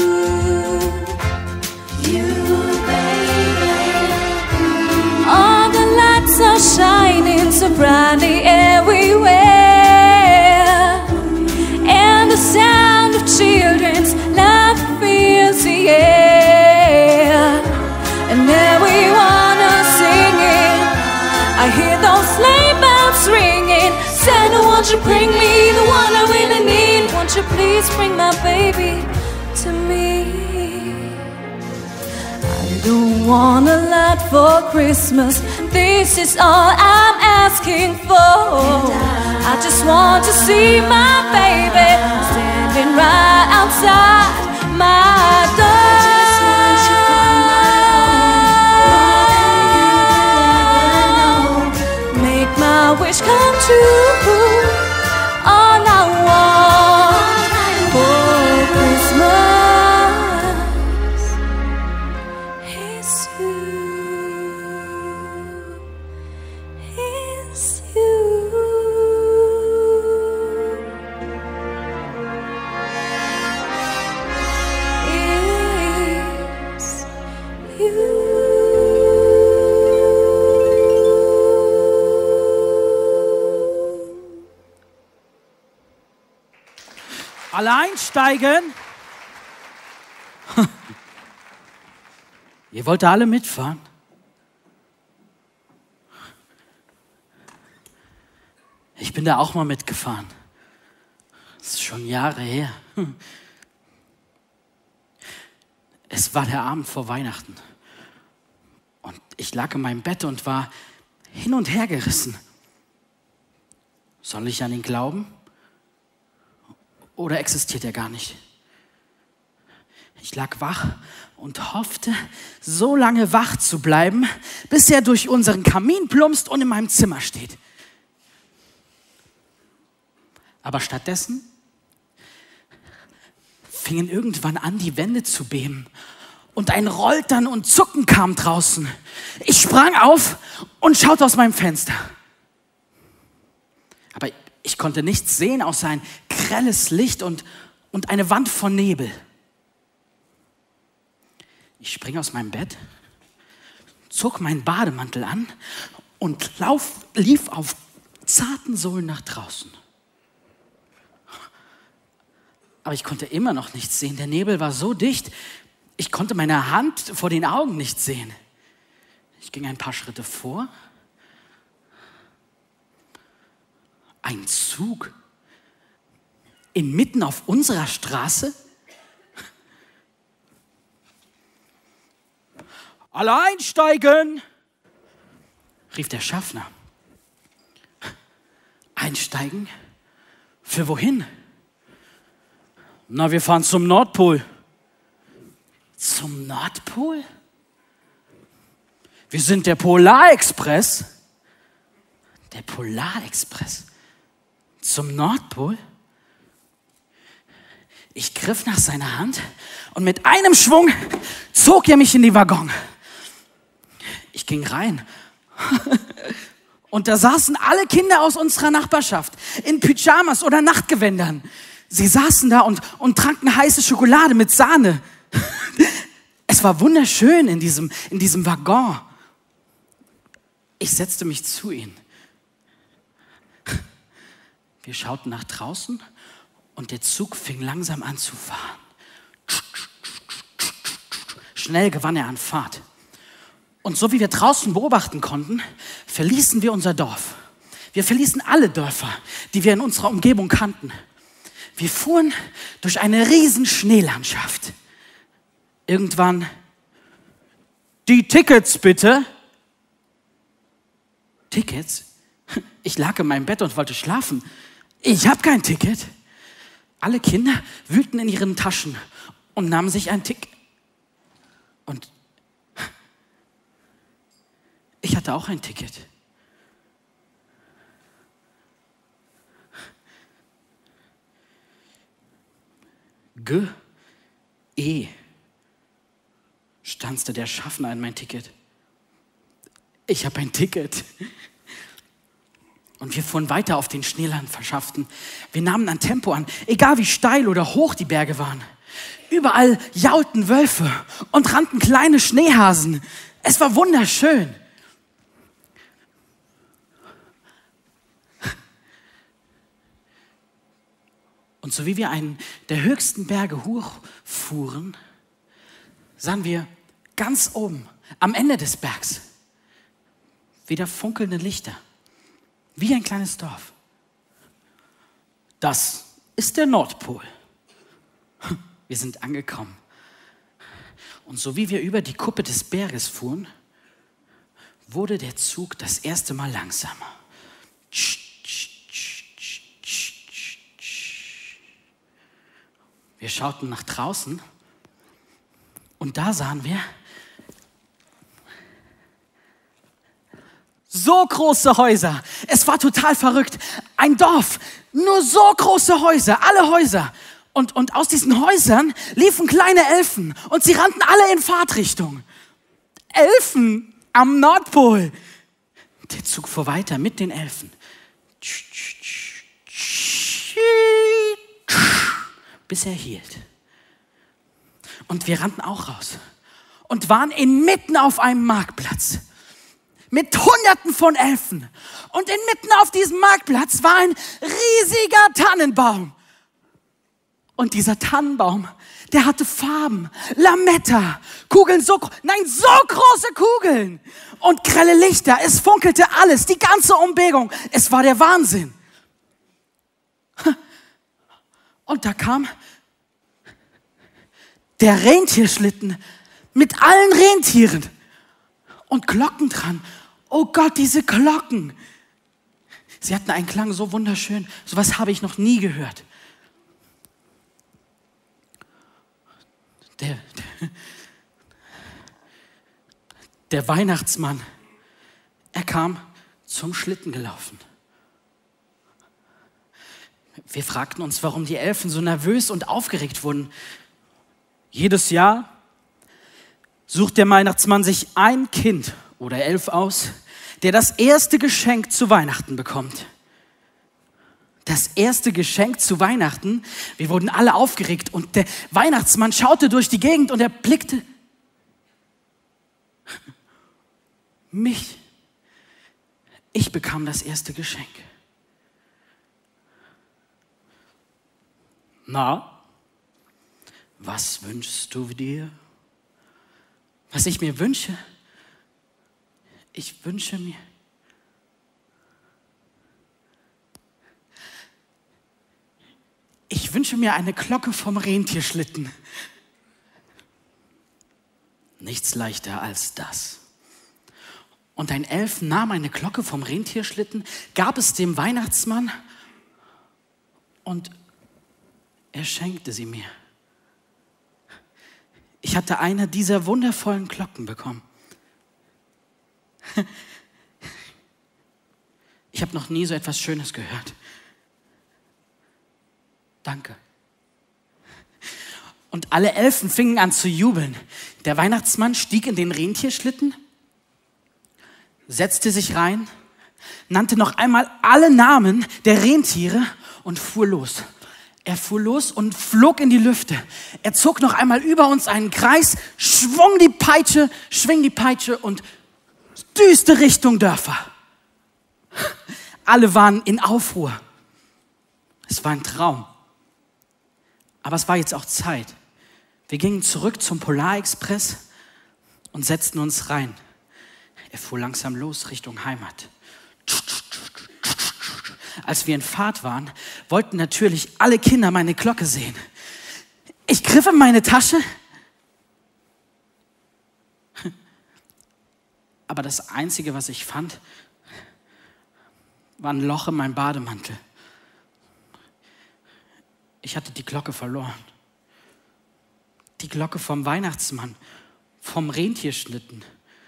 Are shining so brightly everywhere, and the sound of children's laughter fills the air, and everyone is singing. I hear those sleigh bells ringing, please bring my baby to me. I don't want a lot for Christmas. This is all I'm asking for. I just want to see my baby standing right outside my door. Make my wish come true. All I want for Christmas is you. Is you. Is you. Alle einsteigen. Ihr wollt alle mitfahren? Ich bin da auch mal mitgefahren. Das ist schon Jahre her. Es war der Abend vor Weihnachten. Und ich lag in meinem Bett und war hin und her gerissen. Soll ich an ihn glauben? Oder existiert er gar nicht? Ich lag wach und hoffte, so lange wach zu bleiben, bis er durch unseren Kamin plumpst und in meinem Zimmer steht. Aber stattdessen fingen irgendwann an, die Wände zu beben und ein Roltern und Zucken kam draußen. Ich sprang auf und schaute aus meinem Fenster. Aber ich konnte nichts sehen außer ein grelles Licht und, und eine Wand von Nebel. Ich spring aus meinem Bett, zog meinen Bademantel an und lauf, lief auf zarten Sohlen nach draußen. Aber ich konnte immer noch nichts sehen. Der Nebel war so dicht, ich konnte meine Hand vor den Augen nicht sehen. Ich ging ein paar Schritte vor. Ein Zug inmitten auf unserer Straße? Alle einsteigen, rief der Schaffner. Einsteigen? Für wohin? Na, wir fahren zum Nordpol. Zum Nordpol? Wir sind der Polarexpress. Der Polarexpress? Zum Nordpol? Ich griff nach seiner Hand und mit einem Schwung zog er mich in den Waggon. Ich ging rein und da saßen alle Kinder aus unserer Nachbarschaft in Pyjamas oder Nachtgewändern. Sie saßen da und, und tranken heiße Schokolade mit Sahne. Es war wunderschön in diesem, in diesem Waggon. Ich setzte mich zu ihnen. Wir schauten nach draußen und der Zug fing langsam an zu fahren. Schnell gewann er an Fahrt. Und so wie wir draußen beobachten konnten, verließen wir unser Dorf. Wir verließen alle Dörfer, die wir in unserer Umgebung kannten. Wir fuhren durch eine riesen Schneelandschaft. Irgendwann, die Tickets bitte. Tickets? Ich lag in meinem Bett und wollte schlafen. Ich habe kein Ticket. Alle Kinder wühlten in ihren Taschen und nahmen sich ein Ticket. Und ich hatte auch ein Ticket. G, E, stanzte der Schaffner in mein Ticket. Ich habe ein Ticket. Und wir fuhren weiter auf den Schneelandschaften. Wir nahmen an Tempo an, egal wie steil oder hoch die Berge waren. Überall jaulten Wölfe und rannten kleine Schneehasen. Es war wunderschön. Und so wie wir einen der höchsten Berge hochfuhren, sahen wir ganz oben, am Ende des Bergs, wieder funkelnde Lichter. Wie ein kleines Dorf. Das ist der Nordpol. wir sind angekommen. Und so wie wir über die Kuppe des Berges fuhren, wurde der Zug das erste Mal langsamer. Wir schauten nach draußen und da sahen wir so große Häuser. Es war total verrückt. Ein Dorf, nur so große Häuser, alle Häuser. Und, und aus diesen Häusern liefen kleine Elfen und sie rannten alle in Fahrtrichtung. Elfen am Nordpol. Der Zug fuhr weiter mit den Elfen. Bis er hielt. Und wir rannten auch raus und waren inmitten auf einem Marktplatz mit Hunderten von Elfen. Und inmitten auf diesem Marktplatz war ein riesiger Tannenbaum. Und dieser Tannenbaum, der hatte Farben, Lametta, Kugeln so, nein, so große Kugeln und grelle Lichter. Es funkelte alles, die ganze Umgebung. Es war der Wahnsinn. Und da kam der Rentierschlitten mit allen Rentieren und Glocken dran. Oh Gott, diese Glocken. Sie hatten einen Klang so wunderschön. Sowas habe ich noch nie gehört. Der, der, der Weihnachtsmann, er kam zum Schlitten gelaufen. Wir fragten uns, warum die Elfen so nervös und aufgeregt wurden. Jedes Jahr sucht der Weihnachtsmann sich ein Kind oder Elf aus, der das erste Geschenk zu Weihnachten bekommt. Das erste Geschenk zu Weihnachten. Wir wurden alle aufgeregt und der Weihnachtsmann schaute durch die Gegend und er blickte mich. Ich bekam das erste Geschenk. Na, was wünschst du dir? Was ich mir wünsche? Ich wünsche mir Ich wünsche mir eine Glocke vom Rentierschlitten. Nichts leichter als das. Und ein Elf nahm eine Glocke vom Rentierschlitten, gab es dem Weihnachtsmann und er schenkte sie mir. Ich hatte eine dieser wundervollen Glocken bekommen. Ich habe noch nie so etwas Schönes gehört. Danke. Und alle Elfen fingen an zu jubeln. Der Weihnachtsmann stieg in den Rentierschlitten, setzte sich rein, nannte noch einmal alle Namen der Rentiere und fuhr los. Er fuhr los und flog in die Lüfte. Er zog noch einmal über uns einen Kreis, schwung die Peitsche, schwing die Peitsche und düste Richtung Dörfer. Alle waren in Aufruhr. Es war ein Traum. Aber es war jetzt auch Zeit. Wir gingen zurück zum Polarexpress und setzten uns rein. Er fuhr langsam los Richtung Heimat. Als wir in Fahrt waren, wollten natürlich alle Kinder meine Glocke sehen. Ich griff in meine Tasche, aber das Einzige, was ich fand, war ein Loch in meinem Bademantel. Ich hatte die Glocke verloren. Die Glocke vom Weihnachtsmann, vom Rentierschlitten.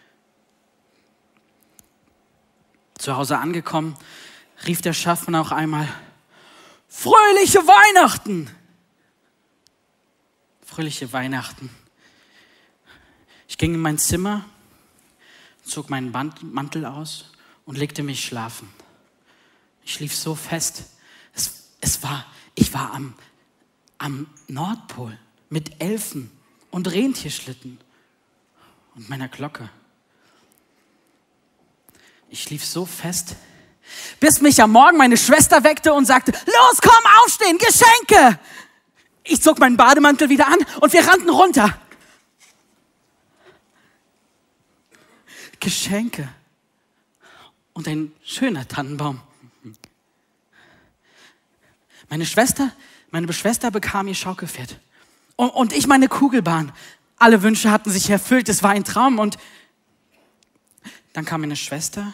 Zu Hause angekommen, rief der Schaffner auch einmal: Fröhliche Weihnachten! Fröhliche Weihnachten. Ich ging in mein Zimmer, zog meinen Mantel aus und legte mich schlafen. Ich schlief so fest. Es, es war, ich war am, am Nordpol mit Elfen und Rentierschlitten und meiner Glocke. Ich schlief so fest, bis mich am Morgen meine Schwester weckte und sagte: Los, komm, aufstehen, Geschenke! Ich zog meinen Bademantel wieder an und wir rannten runter. Geschenke und ein schöner Tannenbaum. Meine Schwester, meine Schwester bekam ihr Schaukelpferd Und, und ich meine Kugelbahn. Alle Wünsche hatten sich erfüllt, es war ein Traum. Und dann kam meine Schwester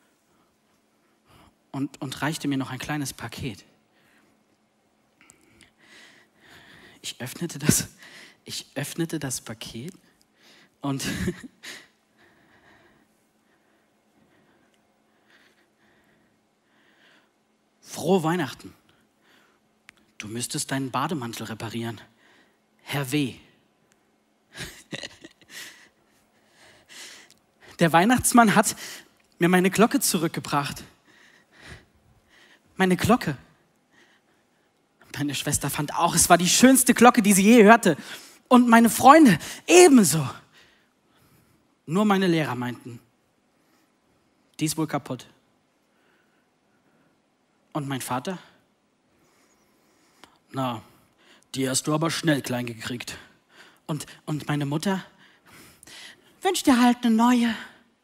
und, und reichte mir noch ein kleines Paket. Ich öffnete das, ich öffnete das Paket und frohe Weihnachten. Du müsstest deinen Bademantel reparieren. Herr W. Der Weihnachtsmann hat mir meine Glocke zurückgebracht. Meine Glocke. Meine Schwester fand auch, es war die schönste Glocke, die sie je hörte. Und meine Freunde ebenso. Nur meine Lehrer meinten, die ist wohl kaputt. Und mein Vater? Na, die hast du aber schnell klein gekriegt. Und, und meine Mutter? Wünsch dir halt eine neue.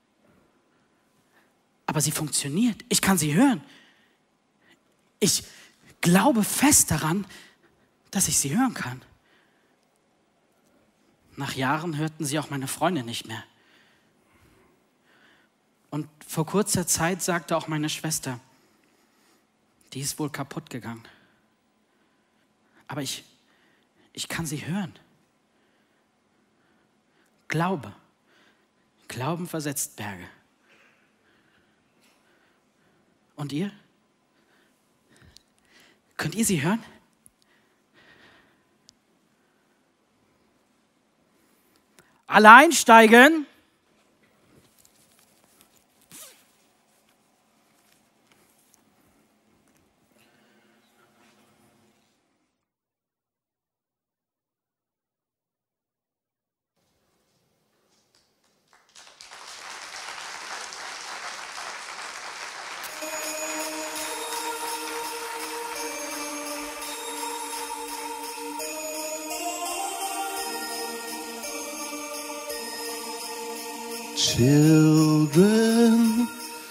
Aber sie funktioniert. Ich kann sie hören. Ich glaube fest daran, dass ich sie hören kann. Nach Jahren hörten sie auch meine Freunde nicht mehr. Und vor kurzer Zeit sagte auch meine Schwester, die ist wohl kaputt gegangen. Aber ich, ich kann sie hören. Glaube. Glauben versetzt Berge. Und ihr? Könnt ihr sie hören? Alle einsteigen. Children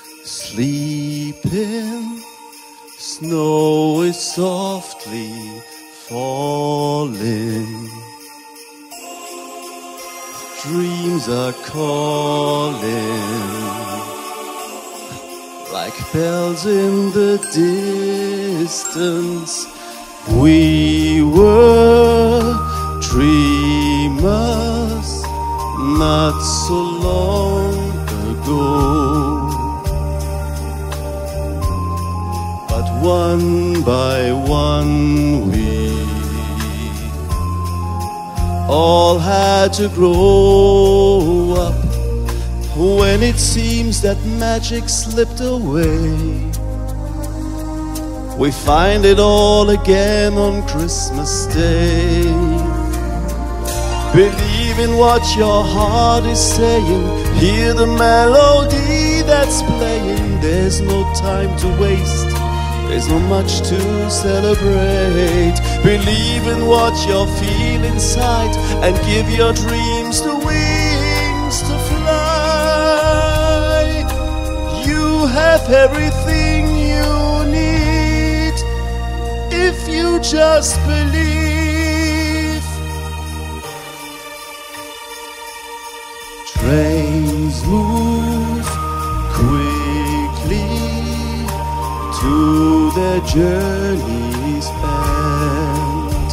sleeping, snow is softly falling. Dreams are calling like bells in the distance. We were dreamers not so long ago, but one by one we all had to grow up. When it seems that magic slipped away, we find it all again on Christmas Day. Believe in what your heart is saying. Hear the melody that's playing. There's no time to waste. There's not much to celebrate. Believe in what you feel inside and give your dreams the wings to fly. You have everything you need if you just believe. Trains move quickly to their journey's end.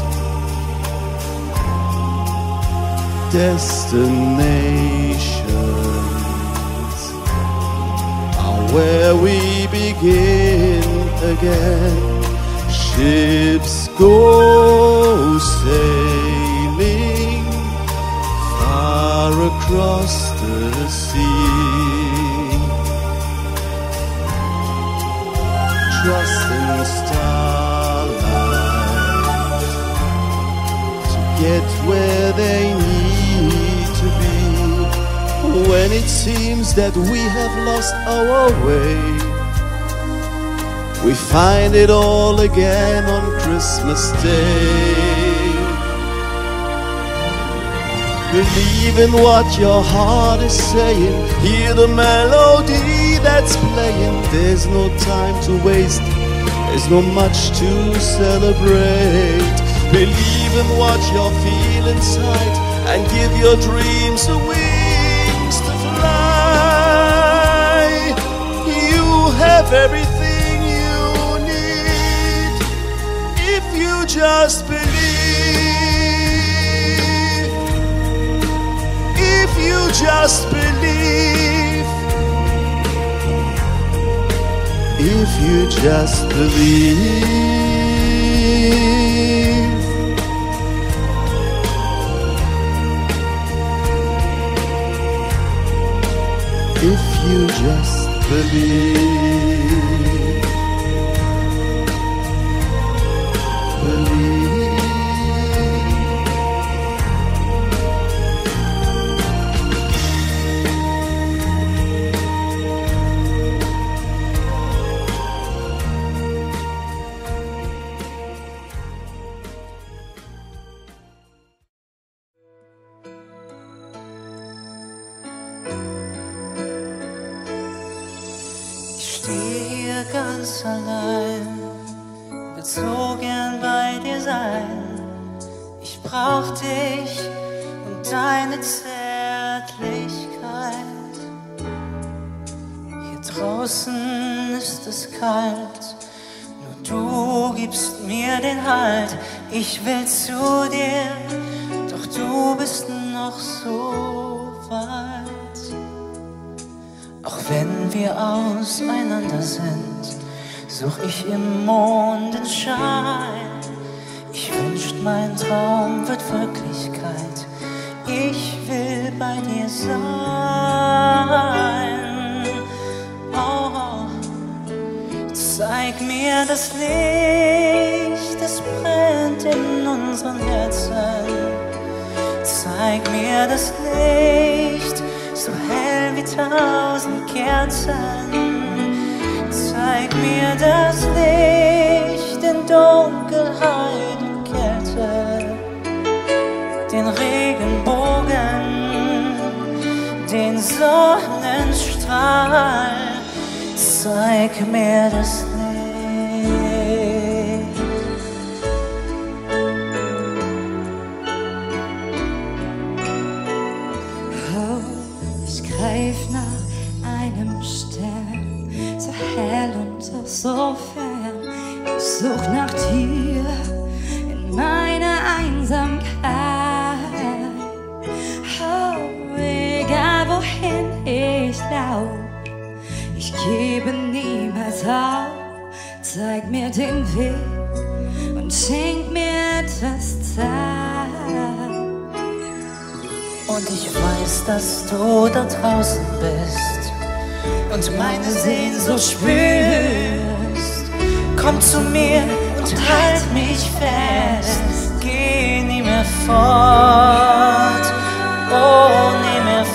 Destinations are where we begin again. Ships go sailing far across the sea. Trust in the starlight to get where they need to be. When it seems that we have lost our way, we find it all again on Christmas Day. Believe in what your heart is saying. Hear the melody that's playing. There's no time to waste. There's not much to celebrate. Believe in what you feel inside and give your dreams the wings to fly. You have everything you need if you just believe. If you just believe. If you just believe. If you just believe, believe. Ganz allein, will so gern bei dir sein. Ich brauch dich und deine Zärtlichkeit. Hier draußen ist es kalt, nur du gibst mir den Halt. Ich will zu dir, doch du bist noch so weit. Auch wenn wir auseinander sind, such ich im Mondenschein. Ich wünscht, mein Traum wird Wirklichkeit. Ich will bei dir sein. Oh, zeig mir das Licht, es brennt in unseren Herzen. Zeig mir das Licht, so hell wie tausend Kerzen. Zeig mir das Licht in Dunkelheit und Kälte, den Regenbogen, den Sonnenstrahl. Zeig mir das Licht. Oh, ich greif nach einem Stern, so hell und doch so fern. Ich such nach dir in meiner Einsamkeit. Oh, egal wohin ich lauf, ich gebe niemals auf. Zeig mir den Weg und schenk mir etwas Zeit. Und ich weiß, dass du da draußen bist und meine Sehnsucht spürst. Komm zu mir und halt mich fest. Geh nie mehr fort, oh, nie mehr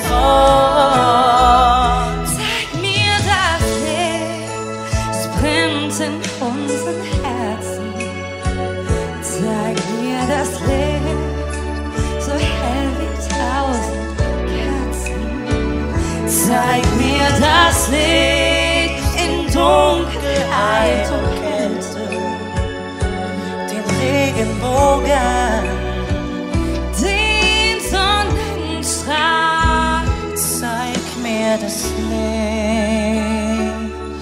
fort. Zeig mir das Licht, es brennt in unseren Herzen. Zeig mir das Licht, so hell wie tausend Kerzen. Zeig mir das Licht in Dunkelheit und Kälte, den Regenbogen, den Sonnenstrahl. Zeig mir das Licht.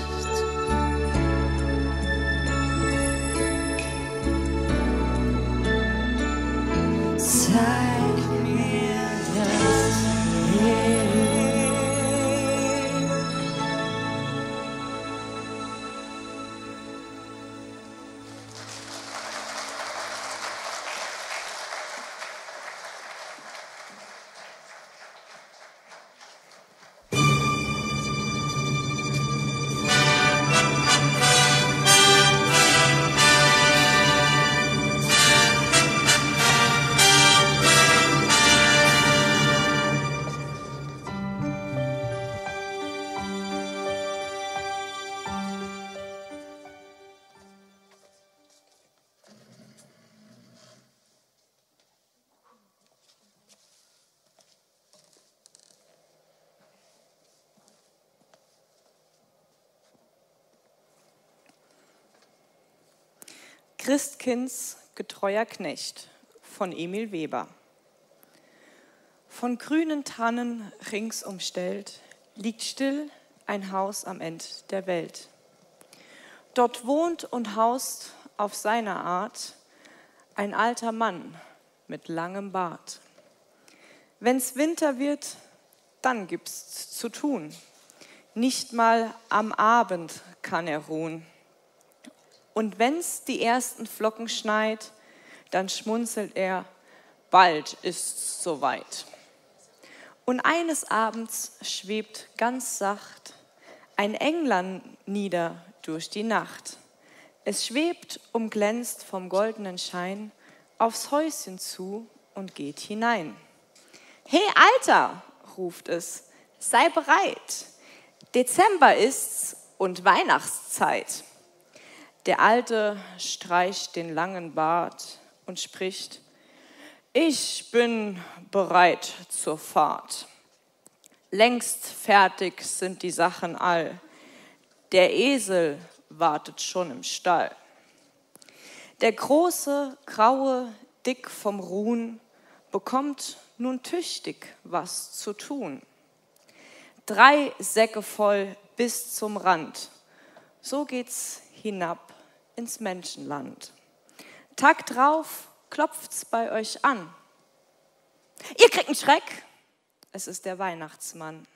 Zeig mir das Licht. Christkinds getreuer Knecht von Emil Weber. Von grünen Tannen rings umstellt, liegt still ein Haus am End der Welt. Dort wohnt und haust auf seine Art ein alter Mann mit langem Bart. Wenn's Winter wird, dann gibt's zu tun. Nicht mal am Abend kann er ruhen. Und wenn's die ersten Flocken schneit, dann schmunzelt er, bald ist's soweit. Und eines Abends schwebt ganz sacht ein Englein nieder durch die Nacht. Es schwebt, umglänzt vom goldenen Schein, aufs Häuschen zu und geht hinein. Hey Alter, ruft es, sei bereit. Dezember ist's und Weihnachtszeit. Der Alte streicht den langen Bart und spricht, ich bin bereit zur Fahrt. Längst fertig sind die Sachen all. Der Esel wartet schon im Stall. Der große, graue, dick vom Ruhen bekommt nun tüchtig was zu tun. Drei Säcke voll bis zum Rand. So geht's hinab ins Menschenland. Tag drauf klopft's bei euch an. Ihr kriegt einen Schreck. Es ist der Weihnachtsmann.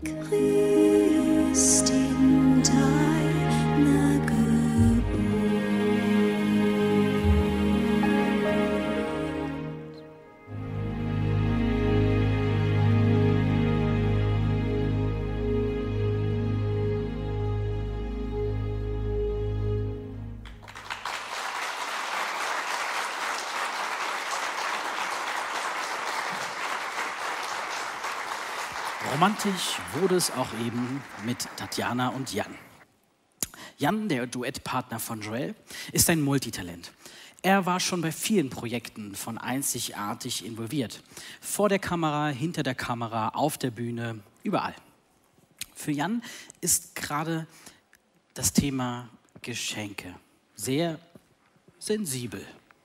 Romantisch wurde es auch eben mit Tatjana und Jan. Jan, der Duettpartner von Joel, ist ein Multitalent. Er war schon bei vielen Projekten von Einzigartig involviert. Vor der Kamera, hinter der Kamera, auf der Bühne, überall. Für Jan ist gerade das Thema Geschenke sehr sensibel.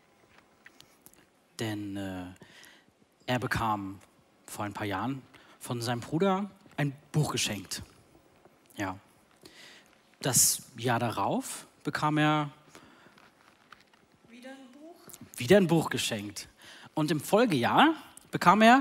Denn äh, er bekam vor ein paar Jahren von seinem Bruder ein Buch geschenkt. Ja. Das Jahr darauf bekam er wieder ein Buch, wieder ein Buch geschenkt. Und im Folgejahr bekam er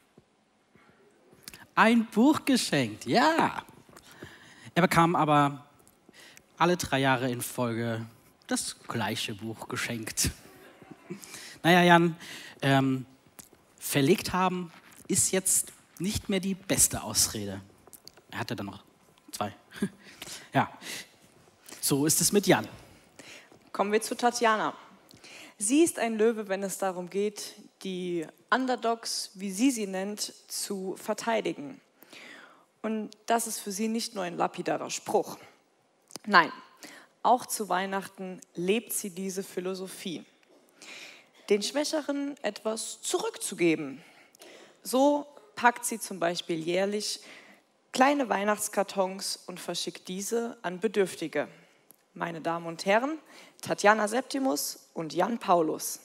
ein Buch geschenkt. Ja. Er bekam aber alle drei Jahre in Folge das gleiche Buch geschenkt. Naja, Jan, ähm, verlegt haben ist jetzt nicht mehr die beste Ausrede. Er hatte dann noch zwei. Ja, so ist es mit Jan. Kommen wir zu Tatjana. Sie ist ein Löwe, wenn es darum geht, die Underdogs, wie sie sie nennt, zu verteidigen. Und das ist für sie nicht nur ein lapidarer Spruch. Nein, auch zu Weihnachten lebt sie diese Philosophie. Den Schwächeren etwas zurückzugeben. So packt sie zum Beispiel jährlich kleine Weihnachtskartons und verschickt diese an Bedürftige. Meine Damen und Herren, Tatjana Septimus und Jan Paulus.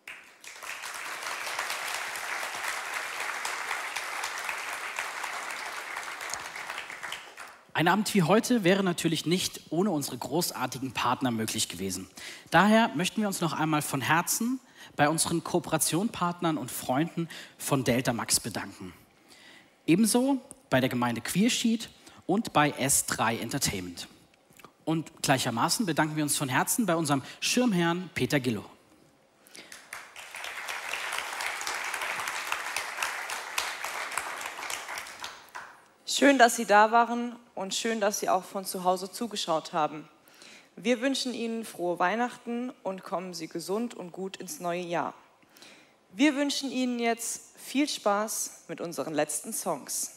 Ein Abend wie heute wäre natürlich nicht ohne unsere großartigen Partner möglich gewesen. Daher möchten wir uns noch einmal von Herzen bei unseren Kooperationspartnern und Freunden von Delta Max bedanken. Ebenso bei der Gemeinde Queerschied und bei S drei Entertainment. Und gleichermaßen bedanken wir uns von Herzen bei unserem Schirmherrn Peter Gillow. Schön, dass Sie da waren und schön, dass Sie auch von zu Hause zugeschaut haben. Wir wünschen Ihnen frohe Weihnachten und kommen Sie gesund und gut ins neue Jahr. Wir wünschen Ihnen jetzt viel Spaß mit unseren letzten Songs.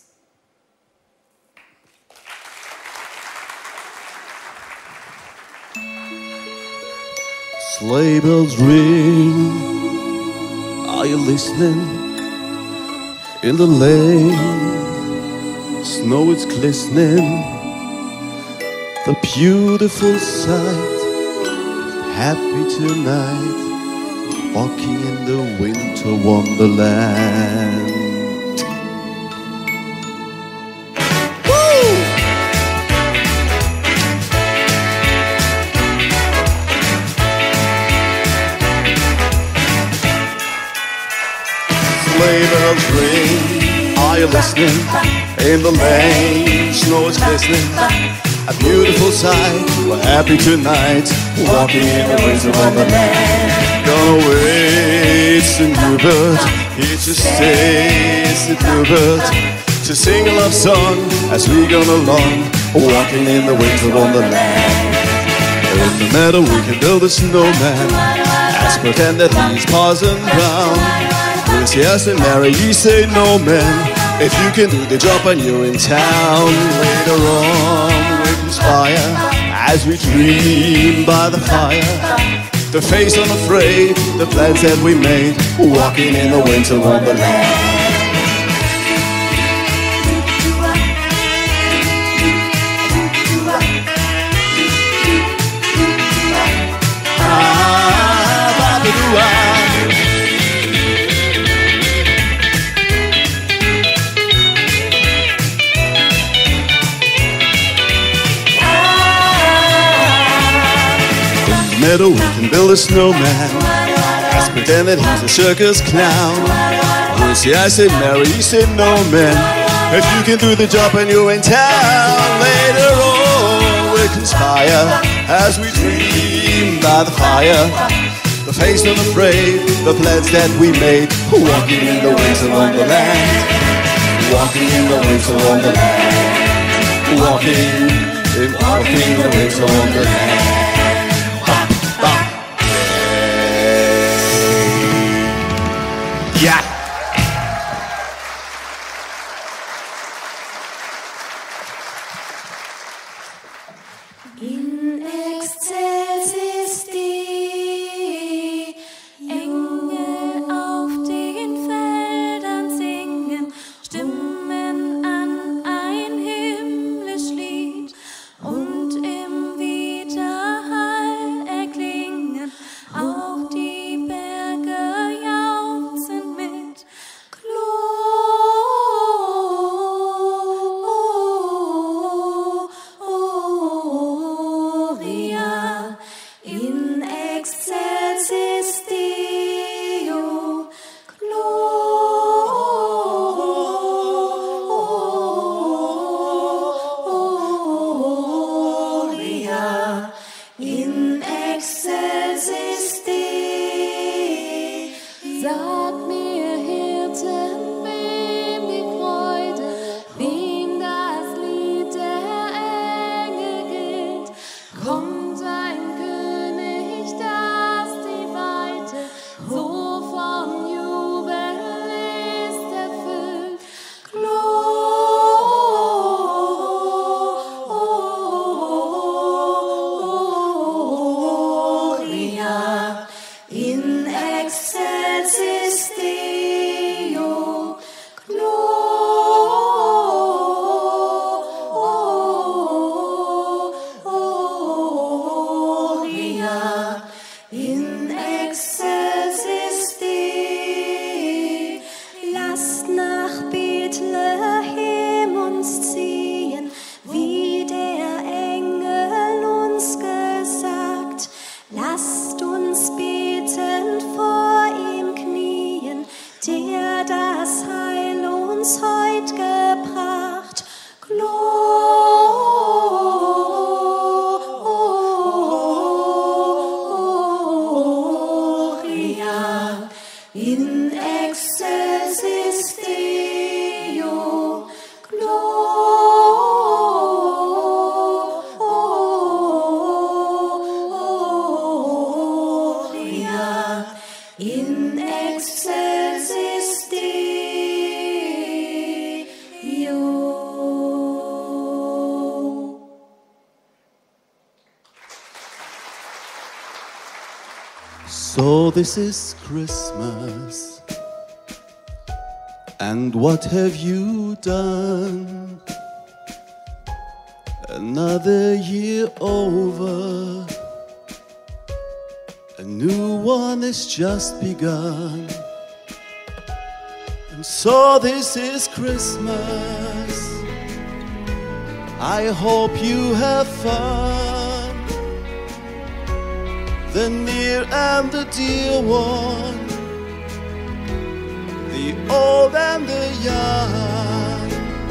Sleigh bells ring, are you listening? In the lane, snow is glistening. The beautiful sight, happy tonight, walking in the winter wonderland. Woo! Sleigh bells ring, are you listening? In the lane, snow is glistening. A beautiful sight, we're happy tonight, walking in the winter wonderland. Gonna wait, it's a new bird, here to stay, it's a new bird, to sing a love song as we go along, walking in the winter wonderland. In the meadow we can build a snowman, let's pretend that he's Parson Brown. Yes, yes, and Mary, you say no man, if you can do the job and you're in town. Later on we conspire as we dream by the fire, the face unafraid, the plans that we made, walking in the winter wonderland. Ah, ba-ba-doo-ah. Meadow, we can build a snowman. Let's pretend that he's a circus clown. You say I say Mary, you say no man. If you can do the job and you're in town, later on we'll conspire as we dream by the fire. The face not afraid, the plans that we made, walking in the waves along the land, walking in the waves along the land, walking in, walking in the waves along the land. Ba, ba. Yeah. In excelsis Dei, Engel auf den Feldern singen, stimmen an ein himmlisch Lied und im Widerhall erklingen, auch die Berge jauchzen mit. Gloria in excelsis Deo. Gloria in excelsis Dei. Sag mir, Hirten, wem die Freude, wem das Lied der Engel gilt. Kommt ein König, das die Weite so vom Jubel ist erfüllt. Gloria in excelsis Deo. Gloria in excelsis Dei. Lasst nach Bethlehem uns ziehen, wie der Engel uns gesagt. Lasst uns betend vor ihm knien, der das Heil uns heut gebracht. Gloria in excelsis Deo. Gloria in excelsis Deo. So this is Christmas, and what have you done? Another year over, a new one has just begun. And so this is Christmas, I hope you have fun, the near and the dear one, the old and the young.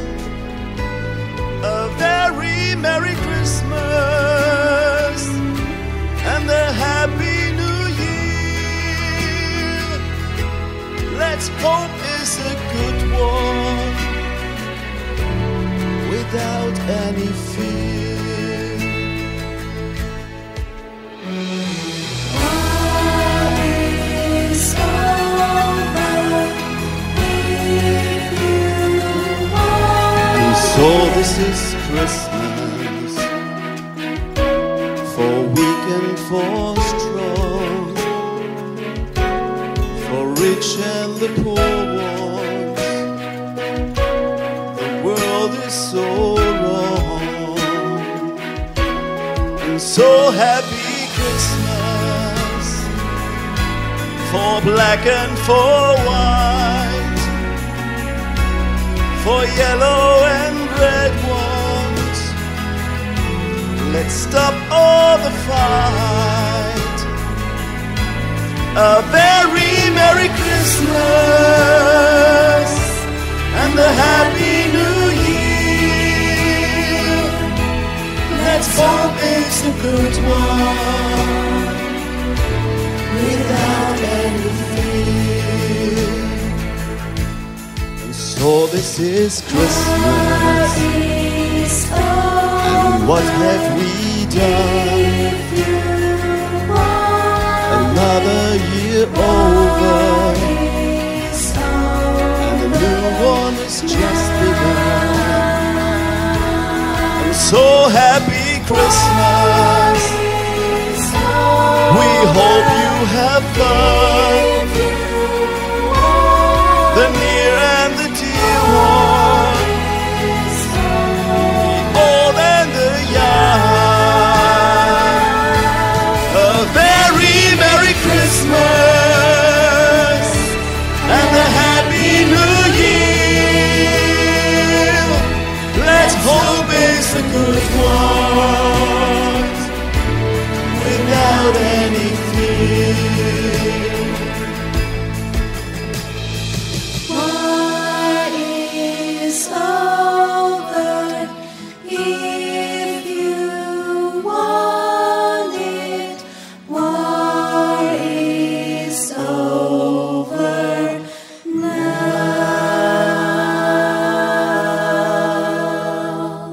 A very Merry Christmas and a Happy New Year. Let's hope it's a good one without any fear. So this is Christmas, for weak and for strong, for rich and the poor ones. The world is so wrong, and so happy Christmas, for black and for white, for yellow and red ones. Let's stop all the fight. A very Merry Christmas and a Happy New always a good one, without any fear. And so this is Christmas, and what have we done? Another year over, and the new one is just begun. I'm so happy Christmas, we hope you have fun, the near and the dear ones, the old and the young. A very Merry Christmas and a Happy New Year. Let's hope it's a good one, without any fear. War is over if you want it. War is over now.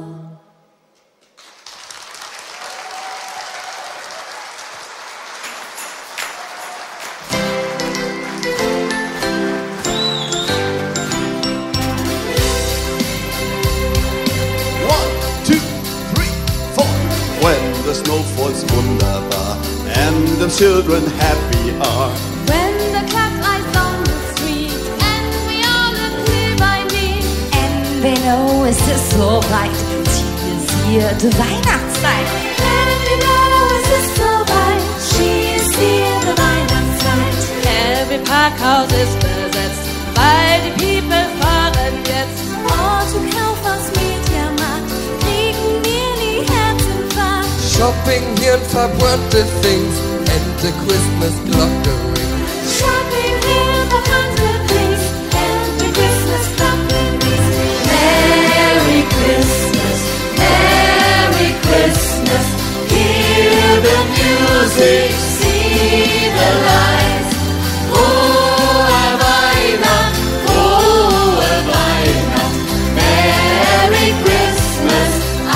One, two, three, four. When the snow falls wunderbar and the children happy are. When the cat lies on the street and we all agree by me. And they know es ist soweit, sie ist hier, die Weihnachtszeit. And we know es ist soweit, she is here, the Weihnachtszeit. Every Parkhaus ist besetzt, weil die People fahren jetzt. Oh, zu Kaufhaus, Mediamarkt, kriegen wir die Herzinfarkt. Shopping here and verbrannte things and the Christmas clock rings. Shopping here for hundred things and the Christmas companies. Merry Christmas, Merry Christmas. Hear the music, see the lights. Frohe Weihnacht, frohe Weihnacht. Merry Christmas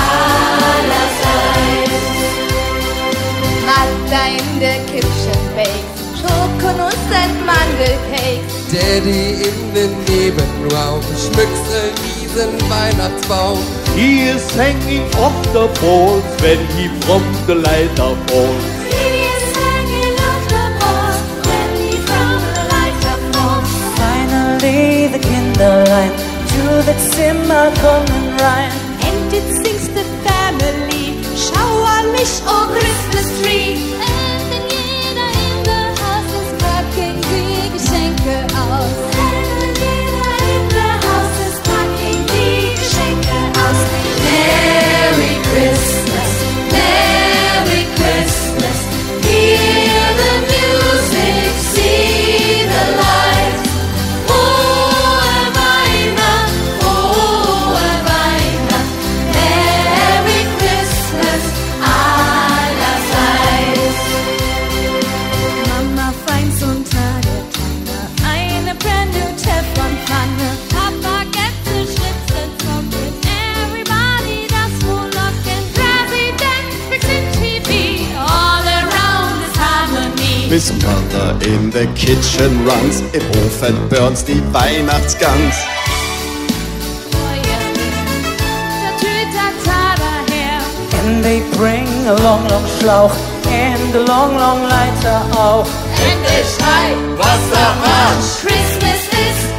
allerseits. Magda in der Kitchen bakes, Schokonuss and Mandelcakes. Daddy in den Nebenraum schmückt ein riesen Weihnachtsbaum. He is hanging off the poles when he from the leiter falls. He is hanging off the poles when he from the lighter falls. Finally the Kinderlein to the Zimmer kommen rein. And it sings the family, schauerlich, oh Christmas tree. And then jeder in the house is packing die Geschenke aus. And then jeder in the house is packing die Geschenke aus. Merry Christmas, Merry Christmas. Hear the music, see the lights. Frohe Weihnacht, frohe Weihnacht. Merry Christmas allerseits. Mama feins unter der Tanne, eine brand new Teflonpfanne. Papa gets the Schnitzel zocken, everybody does frohlocken. President speaks in T V, all around is harmony. Miss Mother in the kitchen runs, im Ofen burns die Weihnachtsgans. And they bring a long, long Schlauch and a long, long Leiter auch. And they schrei, Wassermarsch. Christmas is